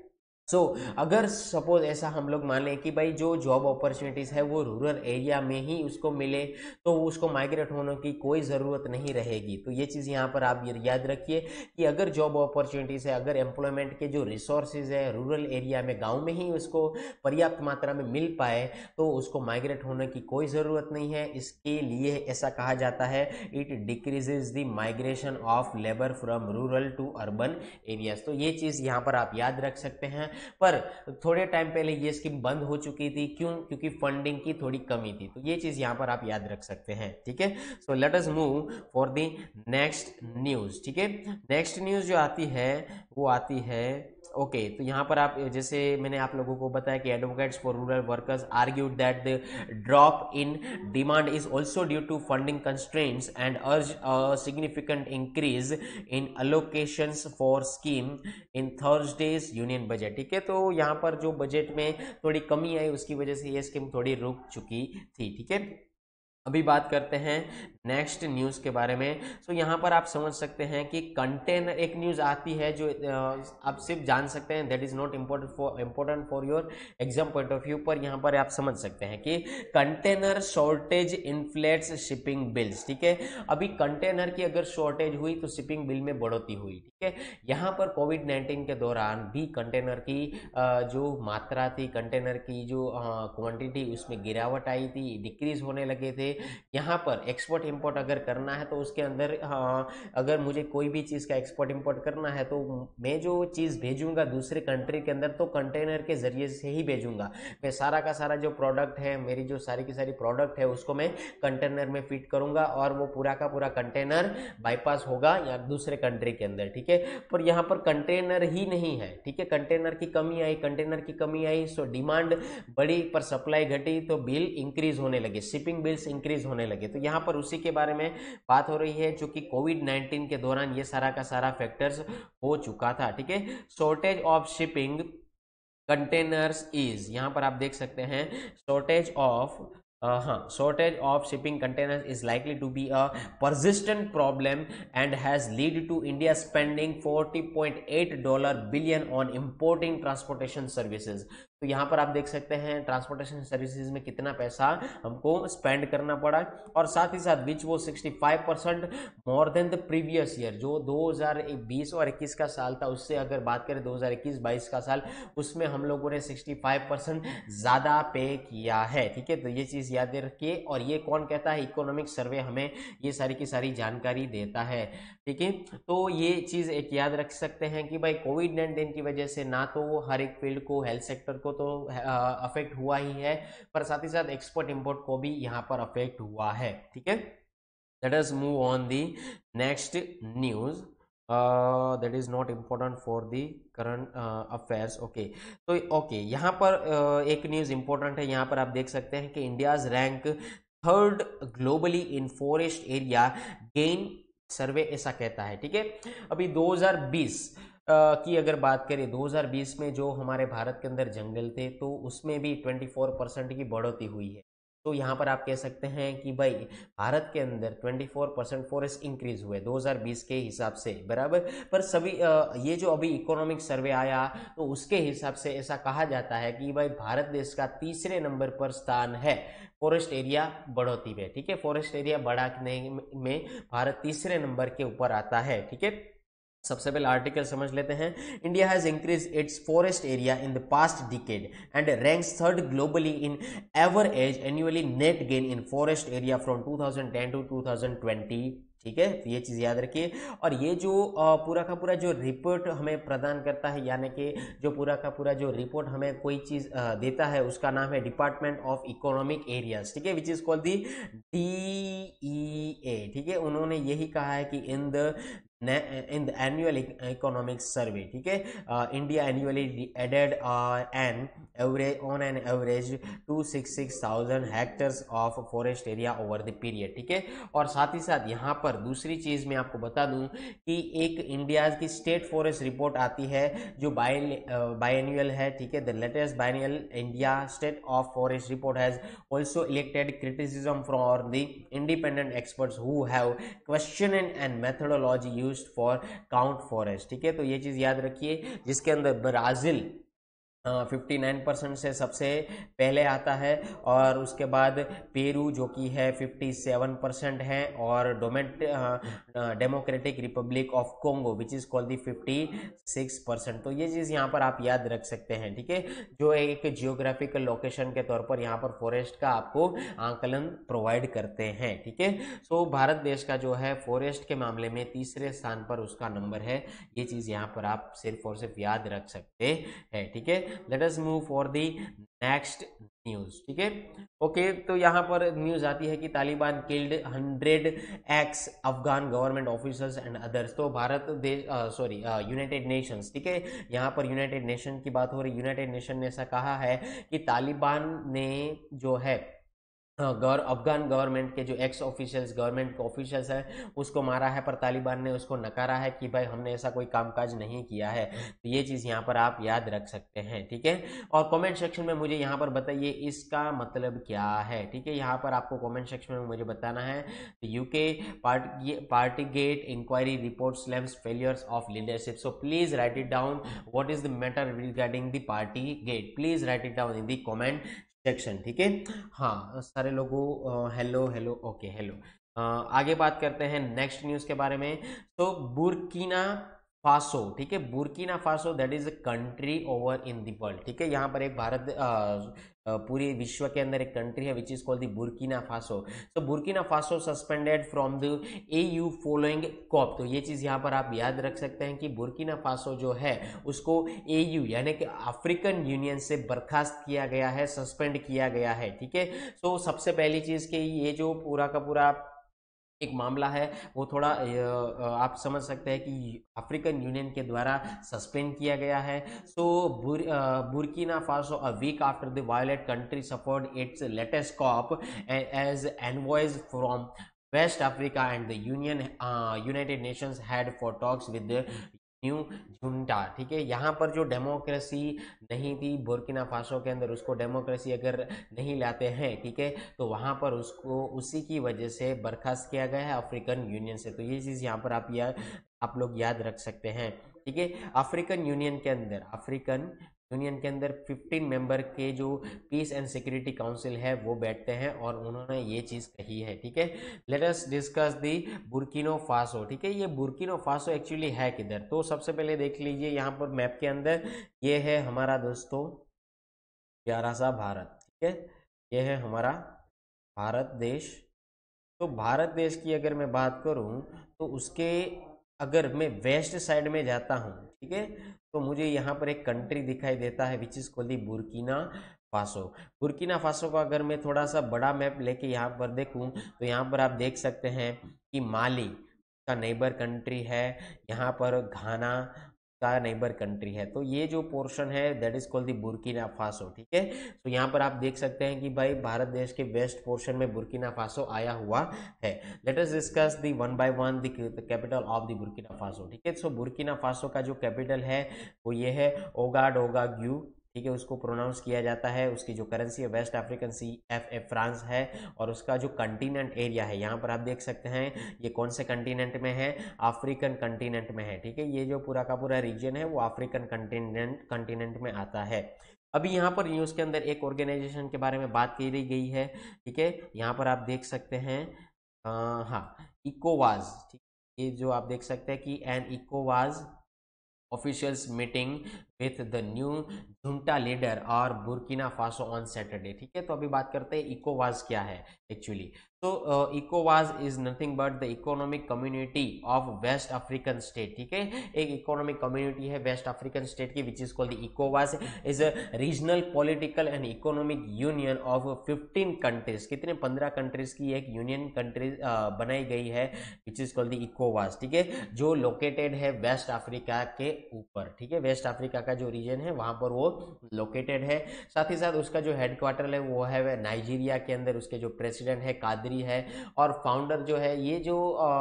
सो so, अगर सपोज ऐसा हम लोग मान लें कि भाई जो जॉब अपॉर्चुनिटीज़ है वो रूरल एरिया में ही उसको मिले, तो उसको माइग्रेट होने की कोई ज़रूरत नहीं रहेगी। तो ये चीज़ यहाँ पर आप ये याद रखिए कि अगर जॉब अपॉर्चुनिटीज़ है, अगर एम्प्लॉयमेंट के जो रिसोर्सेज है रूरल एरिया में, गांव में ही उसको पर्याप्त मात्रा में मिल पाए, तो उसको माइग्रेट होने की कोई ज़रूरत नहीं है। इसके लिए ऐसा कहा जाता है, it decreases the migration of labour from rural to urban areas. तो ये चीज़ यहाँ पर आप याद रख सकते हैं। पर थोड़े टाइम पहले ये स्कीम बंद हो चुकी थी, क्यों? क्योंकि फंडिंग की थोड़ी कमी थी। तो ये चीज यहां पर आप याद रख सकते हैं, ठीक है। So let us move for the next news, ठीक है। नेक्स्ट न्यूज जो आती है वो आती है ओके okay, तो यहाँ पर आप, जैसे मैंने आप लोगों को बताया कि advocates for rural workers argued that the drop in demand is also due to funding constraints and urge a significant increase in allocations for scheme in Thursday's union budget, ठीक है। तो यहाँ पर जो बजट में थोड़ी कमी आई उसकी वजह से ये स्कीम थोड़ी रुक चुकी थी, ठीक है। अभी बात करते हैं नेक्स्ट न्यूज़ के बारे में। सो so, यहाँ पर आप समझ सकते हैं कि कंटेनर, एक न्यूज़ आती है जो आप सिर्फ जान सकते हैं, that is not important for important for your exam point of view, पर यहाँ पर आप समझ सकते हैं कि container shortage inflates shipping bills, ठीक है। अभी कंटेनर की अगर शॉर्टेज हुई तो शिपिंग बिल में बढ़ोतरी हुई, ठीक है। यहाँ पर कोविड नाइन्टीन के दौरान भी कंटेनर की जो मात्रा थी, कंटेनर की जो क्वांटिटी, उसमें गिरावट आई थी, डिक्रीज होने लगे थे। यहाँ पर एक्सपोर्ट इंपोर्ट अगर करना है तो उसके अंदर, हाँ, अगर मुझे कोई भी चीज़ का एक्सपोर्ट इंपोर्ट करना है तो मैं जो चीज़ भेजूंगा दूसरे कंट्री के अंदर तो कंटेनर के जरिए से ही भेजूंगा। मैं सारा का सारा जो प्रोडक्ट है, मेरी जो सारी की सारी प्रोडक्ट है, उसको मैं कंटेनर में फिट करूंगा और वो पूरा का पूरा कंटेनर बाईपास होगा या दूसरे कंट्री के अंदर, ठीक है। पर यहाँ पर कंटेनर ही नहीं है, ठीक है। कंटेनर की कमी आई, कंटेनर की कमी आई सो डिमांड बढ़ी पर सप्लाई घटी तो बिल इंक्रीज होने लगे, शिपिंग बिल्स इंक्रीज होने लगे। तो यहाँ पर उसी के बारे में बात हो रही है, जो कि कोविड नाइन्टीन के दौरान ये सारा का सारा फैक्टर्स हो चुका था, ठीक है। Shortage of shipping containers is, यहाँ पर आप देख सकते हैं, शॉर्टेज ऑफ हाँ shortage of shipping containers is likely to be a persistent problem and has lead to India spending forty point eight dollar billion on importing transportation services। तो यहाँ पर आप देख सकते हैं ट्रांसपोर्टेशन सर्विसेज में कितना पैसा हमको स्पेंड करना पड़ा, और साथ ही साथ विच वो sixty five percent more than the previous year, जो दो हज़ार बीस और इक्कीस का साल था उससे अगर बात करें दो हज़ार इक्कीस बाईस का साल, उसमें हम लोगों ने सिक्सटी फाइव परसेंट ज़्यादा पे किया है, ठीक है। तो ये चीज़ याद रखिए, और ये कौन कहता है? इकोनॉमिक सर्वे हमें ये सारी की सारी जानकारी देता है, ठीक है। तो ये चीज़ एक याद रख सकते हैं कि भाई कोविड नाइन्टीन की वजह से ना तो हर एक फील्ड को, हेल्थ सेक्टर को तो अफेक्ट हुआ ही है, पर साथ ही साथ एक्सपोर्ट इंपोर्ट को भी यहाँ पर अफेक्ट हुआ है, ठीक है। Let us move on the next news that is not important for the current affairs, okay. तो ओके okay, यहाँ पर uh, एक न्यूज इंपॉर्टेंट है। यहाँ पर आप देख सकते हैं कि India's rank third globally in forest area gain, survey ऐसा कहता है, ठीक है। अभी दो हज़ार बीस की अगर बात करें, दो हज़ार बीस में जो हमारे भारत के अंदर जंगल थे तो उसमें भी चौबीस परसेंट की बढ़ोतरी हुई है। तो यहाँ पर आप कह सकते हैं कि भाई भारत के अंदर चौबीस परसेंट फॉरेस्ट इंक्रीज हुए दो हज़ार बीस के हिसाब से, बराबर। पर सभी ये जो अभी इकोनॉमिक सर्वे आया तो उसके हिसाब से ऐसा कहा जाता है कि भाई भारत देश का तीसरे नंबर पर स्थान है फॉरेस्ट एरिया बढ़ोतरी में, ठीक है। फॉरेस्ट एरिया बढ़ाने में भारत तीसरे नंबर के ऊपर आता है, ठीक है। सबसे पहले आर्टिकल समझ लेते हैं। India has increase its forest area in the past decade and ranks third globally in average annually net gain in forest area from two thousand ten to two thousand twenty, ठीक है। तो ये चीज़ याद रखिए। और ये जो पूरा का पूरा जो रिपोर्ट हमें प्रदान करता है, यानी कि जो पूरा का पूरा जो रिपोर्ट हमें कोई चीज़ देता है, उसका नाम है डिपार्टमेंट ऑफ इकोनॉमिक एरियाज, ठीक है, which is called the D E A, ठीक है। उन्होंने यही कहा है कि in the in the annual economic survey, ठीक है, India annually added an average on an average two six six thousand hectares of forest area over the period, ठीक है। और साथ ही साथ यहाँ पर दूसरी चीज मैं आपको बता दूं कि एक इंडिया की स्टेट फॉरेस्ट रिपोर्ट आती है जो बायएनुअल है, ठीक है। The latest biannual India state of forest report has also elected criticism from the independent experts who have questioned and methodology used for count forest, ठीक है। तो ये चीज याद रखिए, जिसके अंदर ब्राजील फिफ्टी नाइन परसेंट से सबसे पहले आता है, और उसके बाद पेरू जो कि है फिफ्टी सेवन परसेंट है, और डोमेट democratic republic of Congo which is called the fifty six percent. तो ये चीज़ यहाँ पर आप याद रख सकते हैं, ठीक है, जो एक जियोग्राफिकल लोकेशन के तौर पर यहाँ पर फॉरेस्ट का आपको आंकलन प्रोवाइड करते हैं, ठीक है। सो भारत देश का जो है फॉरेस्ट के मामले में तीसरे स्थान पर उसका नंबर है, ये चीज़ यहाँ पर आप सिर्फ और सिर्फ याद रख सकते हैं, ठीक है। Let us move for the next news, ठीक है। ओके, तो यहाँ पर न्यूज आती है कि Taliban killed hundred ex Afghan government officers and others. तो भारत देश सॉरी यूनाइटेड नेशंस, ठीक है, यहाँ पर यूनाइटेड नेशन की बात हो रही। यूनाइटेड नेशन ने ऐसा कहा है कि तालिबान ने जो है गौर अफगान गवर्नमेंट के जो एक्स ऑफिशियल्स गवर्नमेंट ऑफिशियल्स हैं उसको मारा है, पर तालिबान ने उसको नकारा है कि भाई हमने ऐसा कोई कामकाज नहीं किया है। तो ये चीज़ यहाँ पर आप याद रख सकते हैं, ठीक है। और कमेंट सेक्शन में मुझे यहाँ पर बताइए इसका मतलब क्या है, ठीक है। यहाँ पर आपको कमेंट सेक्शन में मुझे बताना है। UK party partygate inquiry report slams failures of leadership. So please write it down, what is the matter regarding the party gate, please write it down in the comment section, ठीक है। हाँ, सारे लोगों hello hello okay hello. आगे बात करते हैं next news के बारे में। तो बुर्किना फासो, ठीक है, Burkina Faso that is a country over in the world, ठीक है। यहाँ पर एक भारत पूरी विश्व के अंदर एक कंट्री है which is called the Burkina Faso. तो Burkina Faso suspended from the AU following coup. तो ये चीज़ यहाँ पर आप याद रख सकते हैं कि बुर्किना फासो जो है उसको एयू यानी कि अफ्रीकन यूनियन से बर्खास्त किया गया है, सस्पेंड किया गया है, ठीक है। तो सबसे पहली चीज़ कि ये जो पूरा का पूरा एक मामला है वो थोड़ा आप समझ सकते हैं कि अफ्रीकन यूनियन के द्वारा सस्पेंड किया गया है। So bur, Burkina Faso a week after the violent country suffered its latest coup as envoys from West Africa and the union United Nations had for talks with the new junta, ठीक है। यहाँ पर जो democracy नहीं थी Burkina Faso के अंदर, उसको डेमोक्रेसी अगर नहीं लाते हैं, ठीक है, तो वहाँ पर उसको उसी की वजह से बर्खास्त किया गया है अफ्रीकन यूनियन से। तो ये चीज़ यहाँ पर आप याद आप लोग याद रख सकते हैं, ठीक है। अफ्रीकन यूनियन के अंदर अफ्रीकन यूनियन के अंदर फिफ्टीन मेंबर के जो पीस एंड सिक्योरिटी काउंसिल है वो बैठते हैं और उन्होंने ये चीज़ कही है, ठीक है। Let us discuss the Burkina Faso, ठीक है। ये बुर्किनो फासो एक्चुअली है किधर, तो सबसे पहले देख लीजिए यहाँ पर मैप के अंदर, ये है हमारा दोस्तों प्यारा सा भारत, ठीक है, ये है हमारा भारत देश। तो भारत देश की अगर मैं बात करूं तो उसके अगर मैं वेस्ट साइड में जाता हूं, ठीक है, तो मुझे यहाँ पर एक कंट्री दिखाई देता है which is called the Burkina Faso. Burkina Faso का अगर मैं थोड़ा सा बड़ा मैप लेके यहाँ पर देखूं तो यहाँ पर आप देख सकते हैं कि माली का नेबर कंट्री है, यहाँ पर घाना का नेबर कंट्री है। तो ये जो पोर्शन है that is called the Burkina Faso, ठीक है। तो यहाँ पर आप देख सकते हैं कि भाई भारत देश के वेस्ट पोर्शन में बुर्किना फासो आया हुआ है। Let us discuss the one by one the capital of the Burkina Faso, ठीक है। सो बुर्किना फासो का जो कैपिटल है वो ये है ओगाडोगाग्यू, ठीक है, उसको प्रोनाउंस किया जाता है। उसकी जो करेंसी है West African C F A franc है, और उसका जो कंटिनेंट एरिया है यहाँ पर आप देख सकते हैं ये कौन से कंटिनेंट में है, अफ्रीकन कंटिनेंट में है, ठीक है। ये जो पूरा का पूरा रीजन है वो अफ्रीकन कंटिनेंट कंटिनेंट में आता है। अभी यहाँ पर न्यूज़ के अंदर एक ऑर्गेनाइजेशन के बारे में बात की गई है, ठीक है, यहाँ पर आप देख सकते हैं आ, हाँ इकोवाज, ठीक, ये जो आप देख सकते हैं कि एन इकोवाज officials meeting with the new junta leader और बुर्किना फासो ऑन सैटरडे, ठीक है। तो अभी बात करते हैं इकोवाज क्या है एक्चुअली। तो इकोवाज is nothing but the economic community of West African state, ठीक है। एक इकोनॉमिक कम्युनिटी है वेस्ट अफ्रीकन स्टेट की विच इज कॉल्ड द इकोवाज, is a regional political and economic union of fifteen countries, कितने पंद्रह कंट्रीज की एक यूनियन कंट्री बनाई गई है विच इज कॉल्ड द इकोवाज, ठीक है, जो लोकेटेड है वेस्ट अफ्रीका के ऊपर, ठीक है। वेस्ट अफ्रीका का जो रीजन है वहां पर वो लोकेटेड है। साथ ही साथ उसका जो हेडक्वार्टर है वो है नाइजीरिया के अंदर, उसके जो प्रेसिडेंट है कादरी है, और फाउंडर जो है ये जो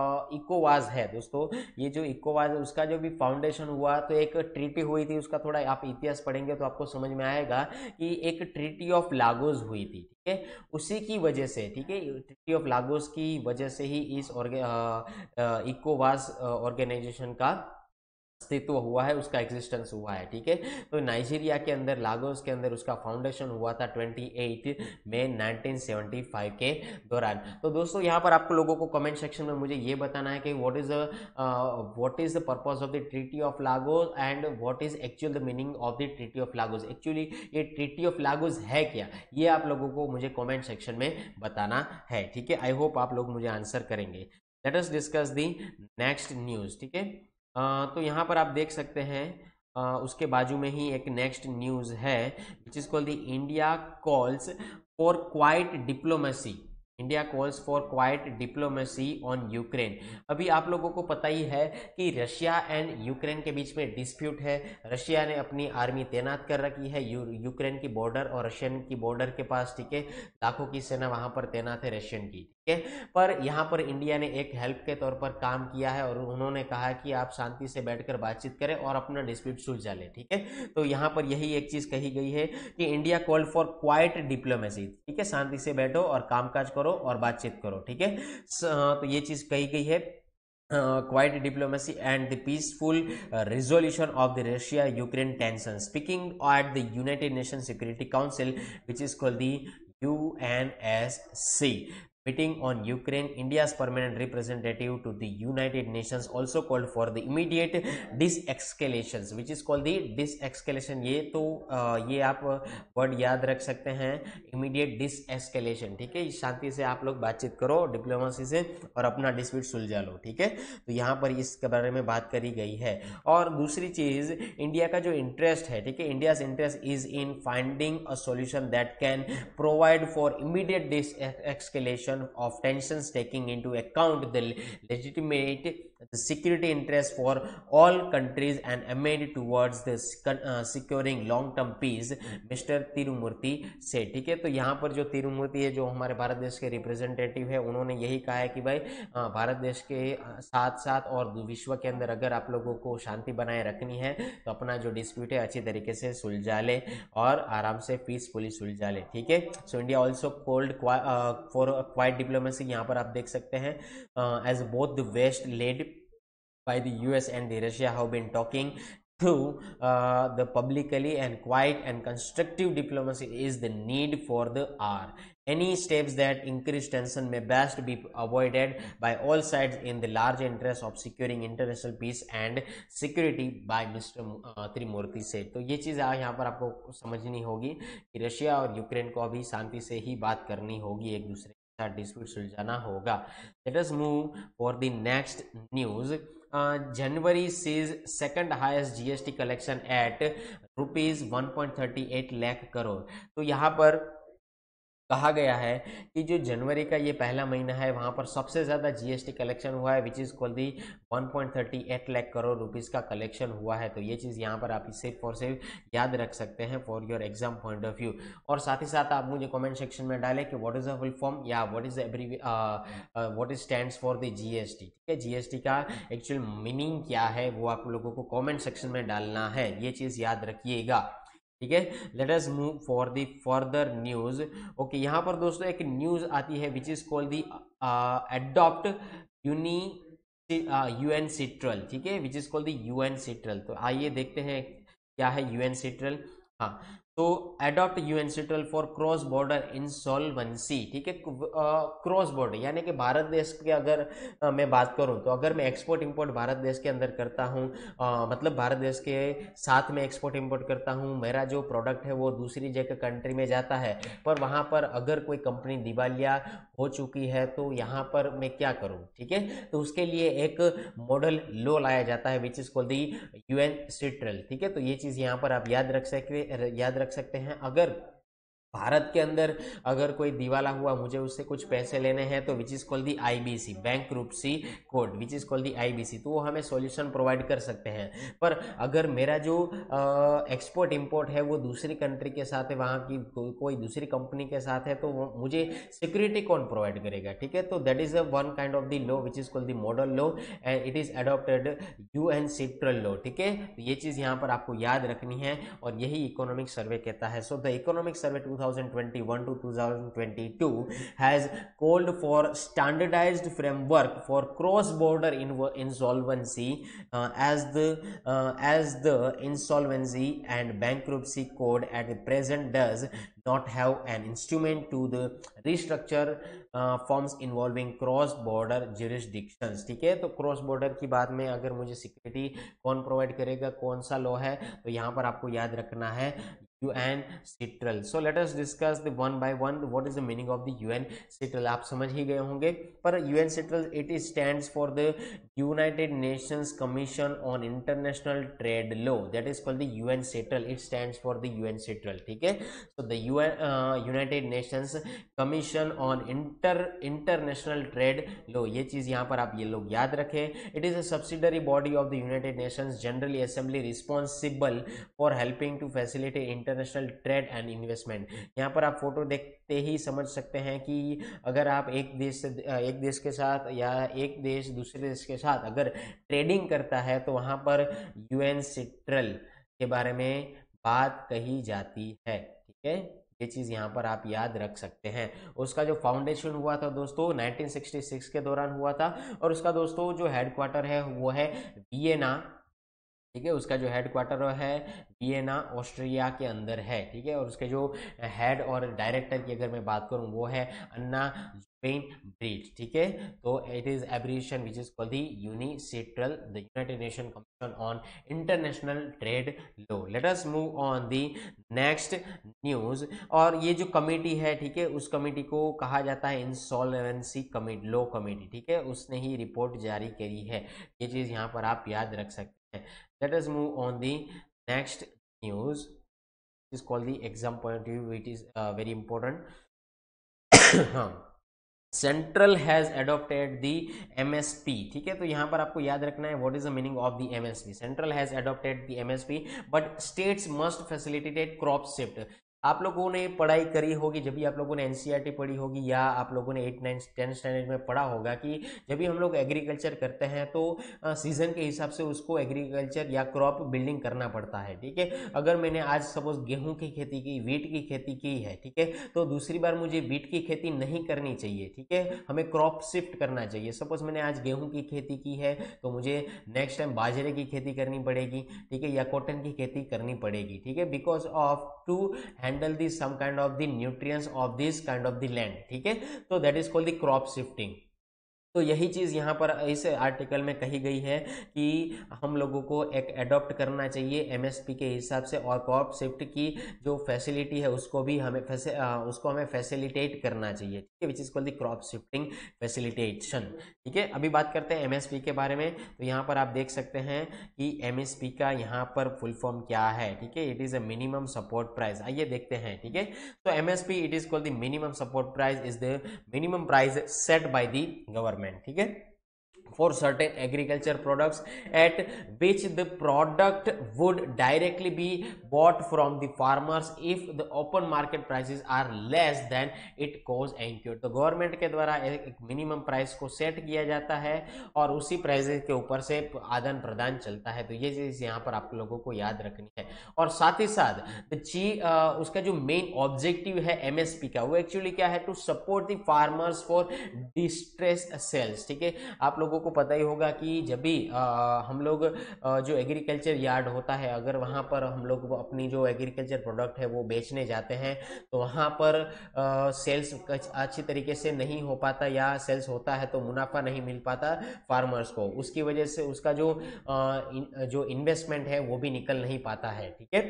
इकोवाज है दोस्तों, ये जो इकोवाज है उसका जो भी फाउंडेशन हुआ तो एक ट्रीटी हुई थी, उसका थोड़ा आप इतिहास पढ़ेंगे तो आपको समझ में आएगा कि एक ट्रीटी ऑफ लागोस हुई थी, ठीक है, उसी की वजह से, ठीक है, ट्रीटी ऑफ लागोस की वजह से ही इस इकोवाज ऑर्गेनाइजेशन का अस्तित्व हुआ है, उसका एग्जिस्टेंस हुआ है, ठीक है। तो नाइजीरिया के अंदर, लागोस के अंदर उसका फाउंडेशन हुआ था अट्ठाईस मई नाइनटीन सेवेंटी फाइव के दौरान। तो दोस्तों यहाँ पर आपको लोगों को कमेंट सेक्शन में मुझे ये बताना है कि what is what is the purpose of the treaty of Lagos and what is actual the meaning of the treaty of Lagos. Actually ये ट्रीटी ऑफ लागोस है क्या, ये आप लोगों को मुझे कॉमेंट सेक्शन में बताना है, ठीक है। आई होप आप लोग मुझे आंसर करेंगे। Let us discuss the next news, ठीक है। Uh, तो यहाँ पर आप देख सकते हैं uh, उसके बाजू में ही एक नेक्स्ट न्यूज है which is called the India calls for quiet diplomacy. India calls for quiet diplomacy on Ukraine. अभी आप लोगों को पता ही है कि रशिया एंड यूक्रेन के बीच में डिस्प्यूट है। रशिया ने अपनी आर्मी तैनात कर रखी है यू, यूक्रेन की बॉर्डर और रशियन की बॉर्डर के पास, ठीक है। लाखों की सेना वहां पर तैनात है रशियन की, ठीक है। पर यहाँ पर इंडिया ने एक हेल्प के तौर पर काम किया है और उन्होंने कहा कि आप शांति से बैठकर बातचीत करें और अपना डिस्प्यूट सुलझा लें, ठीक है। तो यहाँ पर यही एक चीज कही गई है कि India called for quiet diplomacy, ठीक है। शांति से बैठो और कामकाज करो और बातचीत करो, ठीक है। तो ये चीज कही गई है, quiet diplomacy and the peaceful resolution of the Russia Ukraine tension, speaking at the United Nation Security Council which is called the U N S C meeting on Ukraine. India's permanent representative to the United Nations also called for the immediate de-escalations, which is called the de-escalation। ये तो आ, ये आप word याद रख सकते हैं, immediate de-escalation, ठीक है। शांति से आप लोग बातचीत करो डिप्लोमेसी से और अपना डिस्प्यूट सुलझा लो, ठीक है। तो यहाँ पर इसके बारे में बात करी गई है। और दूसरी चीज, इंडिया का जो इंटरेस्ट है, ठीक है, India's interest is in finding a solution that can provide for immediate de-escalation of tensions taking into account the legitimate the security interest for all countries and amid towards the uh, securing long term peace, mister Tirumurti से, ठीक है। तो यहाँ पर जो तिरुमूर्ति है, जो हमारे भारत देश के रिप्रेजेंटेटिव है, उन्होंने यही कहा है कि भाई भारत देश के साथ साथ और विश्व के अंदर अगर आप लोगों को शांति बनाए रखनी है तो अपना जो डिस्प्यूट है अच्छी तरीके से सुलझा ले और आराम से पीसफुली सुलझा ले, ठीक है। So India also called for quiet diplomacy, यहाँ पर आप देख सकते हैं, as both the West led by the U S and the Russia have been talking to uh, the publicly and quiet and constructive diplomacy is the need for the hour. Any steps that increase tension may best be avoided by all sides in the large interest of securing international peace and security by mister Trimurti से। तो ये चीज़ यहाँ पर आपको समझनी होगी कि रशिया और यूक्रेन को अभी शांति से ही बात करनी होगी, एक दूसरे के साथ डिस्प्यूट सुलझाना होगा। Let us move for the next news. January sees second highest GST collection at rupees one point thirty eight lakh crore. तो यहाँ पर कहा गया है कि जो जनवरी का ये पहला महीना है वहां पर सबसे ज्यादा जीएसटी कलेक्शन हुआ है, which is called the one point thirty eight lakh crore rupees का कलेक्शन हुआ है। तो ये चीज यहाँ पर आप सिर्फ और सिर्फ याद रख सकते हैं for your exam point of view. और साथ ही साथ आप मुझे कमेंट सेक्शन में डालें कि what is the full form या what is every what is stands for the GST, ठीक है। जीएसटी का एक्चुअल मीनिंग क्या है वो आप लोगों को कॉमेंट सेक्शन में डालना है, ये चीज याद रखिएगा, ठीक है। Let us move for the further news. Okay, यहाँ पर दोस्तों एक न्यूज आती है which is called the adopt uni UN CITRAL, ठीक है, which is called the UN CITRAL. तो आइए देखते हैं क्या है यूएन सिट्रल। हाँ, तो adopt UN CITRAL for cross border insolvency, ठीक है। क्रॉस बॉर्डर यानी कि भारत देश के अगर आ, मैं बात करूं तो अगर मैं एक्सपोर्ट इंपोर्ट भारत देश के अंदर करता हूं, आ, मतलब भारत देश के साथ में एक्सपोर्ट इंपोर्ट करता हूं, मेरा जो प्रोडक्ट है वो दूसरी जगह कंट्री में जाता है, पर वहां पर अगर कोई कंपनी दिवालिया हो चुकी है तो यहाँ पर मैं क्या करूं, ठीक है। तो उसके लिए एक मॉडल लॉ लाया जाता है which is called the UN CITRAL, ठीक है। तो ये चीज यहाँ पर आप याद रख सकते याद रख सकते हैं। अगर भारत के अंदर अगर कोई दिवाला हुआ, मुझे उससे कुछ पैसे लेने हैं, तो which is called the IBC, bankruptcy code, which is called the IBC, तो वो हमें सॉल्यूशन प्रोवाइड कर सकते हैं। पर अगर मेरा जो एक्सपोर्ट इंपोर्ट है वो दूसरी कंट्री के साथ है, वहाँ की को, कोई दूसरी कंपनी के साथ है, तो मुझे सिक्योरिटी कौन प्रोवाइड करेगा, ठीक है। तो that is a one kind of the law which is called the model law and it is adopted UN CITRAL law, ठीक है। तो ये चीज यहाँ पर आपको याद रखनी है और यही इकोनॉमिक सर्वे कहता है। So the economic survey two twenty twenty-one to twenty twenty-two has called for standardized framework for cross border insolvency uh, as the uh, as the insolvency and bankruptcy code at present does not have an instrument to the restructure forms involving cross border jurisdictions. ठीक है, तो cross border की बात में अगर मुझे security कौन provide करेगा, कौन सा लॉ है, तो यहाँ पर आपको याद रखना है UN CITRAL. So let us discuss the one by one what is the meaning of the UN CITRAL. आप समझ ही गए होंगे, पर UN CITRAL it is stands for the United Nations Commission on International Trade Law, that is called the UN CITRAL. It stands for the UN CITRAL. ठीक है, so the UN United Nations Commission on inter International Trade Law, ये चीज यहाँ पर आप ये लोग याद रखें। It is a subsidiary body of the United Nations generally assembly responsible for helping to facilitate international trade and investment. यहाँ पर आप फोटो देखते ही समझ सकते हैं कि अगर आप एक देश से एक देश के साथ या एक देश दूसरे देश के साथ अगर ट्रेडिंग करता है तो वहाँ पर यूएन सिट्रल के बारे में बात कही जाती है। ठीक है, ये चीज यहाँ पर आप याद रख सकते हैं। उसका जो फाउंडेशन हुआ था दोस्तों नाइनटीन सिक्सटी सिक्स के दौरान हुआ था, और उसका दोस्तों जो हेडक्वार्टर है वो है वियना। ठीक है, उसका जो हेडक्वार्टर है वियना ऑस्ट्रिया के अंदर है। ठीक है, और उसके जो हेड और डायरेक्टर की अगर मैं बात करूं वो है अन्ना जुबेन ब्रिज। ठीक है, तो it is abbreviation which is called the UNCITRAL, the United Nation Commission on International Trade Law. Let us move on the next news. और ये जो कमेटी है, ठीक है, उस कमेटी को कहा जाता है इंसॉल्वेंसी कमेटी, लॉ कमेटी। ठीक है, उसने ही रिपोर्ट जारी करी है। ये चीज यहाँ पर आप याद रख सकते हैं। Let us move on the next news. This is called the exam point of view, which is uh, very important. हाँ, central has adopted the MSP. ठीक है, तो यहां पर आपको याद रखना है what is the meaning of the MSP. Central has adopted the MSP but states must facilitate crop shift. आप लोगों ने पढ़ाई करी होगी, जब भी आप लोगों ने एनसीईआरटी पढ़ी होगी या आप लोगों ने एट नाइन टेंथ स्टैंडर्ड में पढ़ा होगा कि जब भी हम लोग एग्रीकल्चर करते हैं तो सीजन के हिसाब से उसको एग्रीकल्चर या क्रॉप बिल्डिंग करना पड़ता है। ठीक है, अगर मैंने आज सपोज गेहूं की खेती की, वीट की खेती की है, ठीक है, तो दूसरी बार मुझे वीट की खेती नहीं करनी चाहिए। ठीक है, हमें क्रॉप शिफ्ट करना चाहिए। सपोज मैंने आज गेहूं की खेती की है तो मुझे नेक्स्ट टाइम बाजरे की खेती करनी पड़ेगी। ठीक है, या कॉटन की खेती करनी पड़ेगी। ठीक है, because of to handle the some kind of the nutrients of this kind of the land। ठीक है, तो that is called the crop shifting। तो यही चीज़ यहाँ पर इस आर्टिकल में कही गई है कि हम लोगों को एक एडॉप्ट करना चाहिए एमएसपी के हिसाब से, और क्रॉप शिफ्ट की जो फैसिलिटी है उसको भी हमें फैसे, आ, उसको हमें फैसिलिटेट करना चाहिए। ठीक है, which is called the crop shifting facilitation. ठीक है, अभी बात करते हैं एमएसपी के बारे में। तो यहाँ पर आप देख सकते हैं कि एमएसपी का यहाँ पर फुल फॉर्म क्या है। ठीक है, it is a minimum support price. आइए देखते हैं। ठीक है, तो MSP it is called the minimum support price is the minimum price set by the government. ठीक है, for certain agriculture products at which the product would directly be bought from the farmers if the open market prices are less than it cost incurred। तो government के द्वारा एक minimum price को set किया जाता है और उसी प्राइस के ऊपर से आदान प्रदान चलता है। तो ये चीज यहाँ पर आप लोगों को याद रखनी है। और साथ ही साथ ची उसका जो मेन ऑब्जेक्टिव है एमएसपी का, वो एक्चुअली क्या है, to support the farmers for distress sales. ठीक है, आप लोगों को पता ही होगा कि जब भी आ, हम लोग आ, जो एग्रीकल्चर यार्ड होता है, अगर वहाँ पर हम लोग अपनी जो एग्रीकल्चर प्रोडक्ट है वो बेचने जाते हैं तो वहाँ पर आ, सेल्स अच्छी तरीके से नहीं हो पाता, या सेल्स होता है तो मुनाफा नहीं मिल पाता फार्मर्स को। उसकी वजह से उसका जो आ, इन, जो इन्वेस्टमेंट है वो भी निकल नहीं पाता है। ठीक है,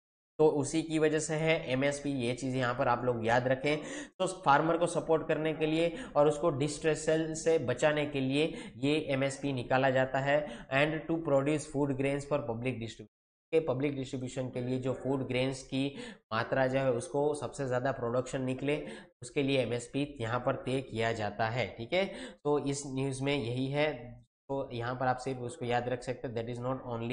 तो उसी की वजह से है एमएसपी। ये चीज़ यहाँ पर आप लोग याद रखें। तो फार्मर को सपोर्ट करने के लिए और उसको डिस्ट्रेसल से बचाने के लिए ये एमएसपी निकाला जाता है। And to produce food grains for public distribution, के पब्लिक डिस्ट्रीब्यूशन के लिए जो फूड ग्रेन्स की मात्रा जो है उसको सबसे ज़्यादा प्रोडक्शन निकले, उसके लिए एमएसपी यहाँ पर तय किया जाता है। ठीक है, तो इस न्यूज़ में यही है। तो यहाँ पर आप सिर्फ उसको याद रख सकते हैं, that is not only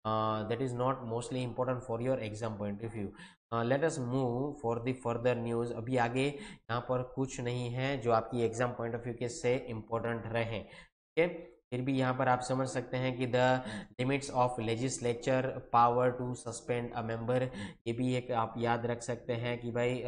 that is not mostly important for your exam point of view. Let us move for the further news. अभी आगे यहाँ पर कुछ नहीं है जो आपकी एग्जाम पॉइंट ऑफ व्यू के से इम्पोर्टेंट रहे। ठीक है, फिर भी यहाँ पर आप समझ सकते हैं कि the limits of legislature power to suspend a member, ये भी एक आप याद रख सकते हैं कि भाई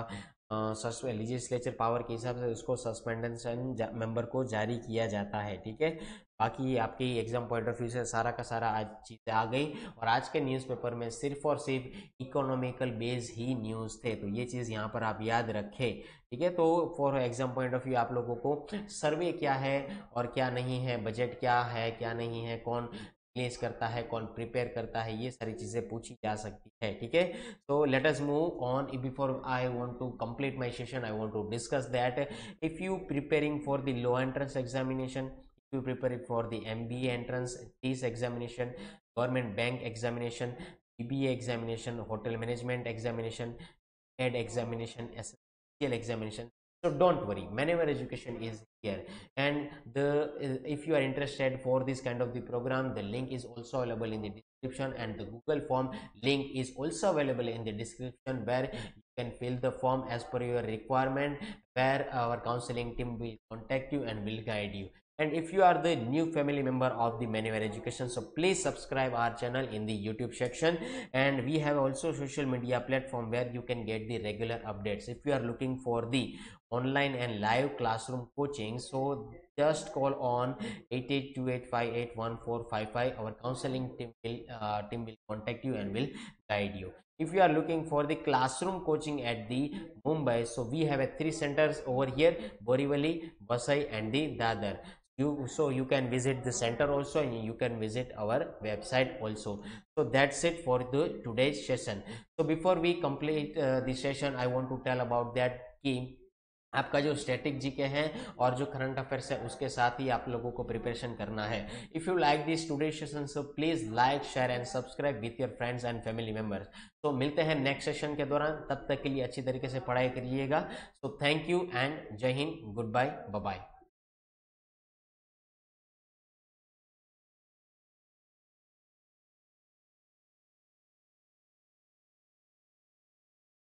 लेजिस्लेचर पावर के हिसाब से उसको सस्पेंशन मेंबर को जारी किया जाता है। ठीक है, बाकी आपकी एग्जाम पॉइंट ऑफ व्यू से सारा का सारा आज चीज़ें आ गई, और आज के न्यूज़पेपर में सिर्फ और सिर्फ इकोनॉमिकल बेस ही न्यूज़ थे, तो ये चीज़ यहाँ पर आप याद रखें। ठीक है, तो for exam point of view आप लोगों को सर्वे क्या है और क्या नहीं है, बजट क्या है क्या नहीं है, कौन रिलीज करता है, कौन प्रिपेयर करता है, ये सारी चीज़ें पूछी जा सकती है। ठीक है, so let us move on. Before I want to complete my session, I want to discuss that if you preparing for the law entrance examination, if you preparing for the M B A entrance, this examination, government bank examination, B B A examination, hotel management examination, ed examination, S S L examination, so don't worry, Manever Education is here. And the if you are interested for this kind of the program, the link is also available in the description, and the Google form link is also available in the description, where you can fill the form as per your requirement, where our counseling team will contact you and will guide you. And if you are the new family member of the Manever Education, so please subscribe our channel in the YouTube section, and we have also social media platform where you can get the regular updates. If you are looking for the online and live classroom coaching, so just call on eight eight two eight five eight one four five five. Our counseling team will uh, team will contact you and will guide you. If you are looking for the classroom coaching at the Mumbai, so we have a three centers over here: Borivali, Vasai, and the Dadar. You so you can visit the center also, and you can visit our website also. So that's it for the today's session. So before we complete uh, the session, I want to tell about that कि आपका जो static GK हैं और जो current affairs है उसके साथ ही आप लोगों को प्रिपरेशन करना है। If you like this today session, so please like share and subscribe with your friends and family members. तो मिलते हैं नेक्स्ट सेशन के दौरान, तब तक के लिए अच्छी तरीके से पढ़ाई करिएगा। So thank you and Jai Hind, goodbye, bye bye.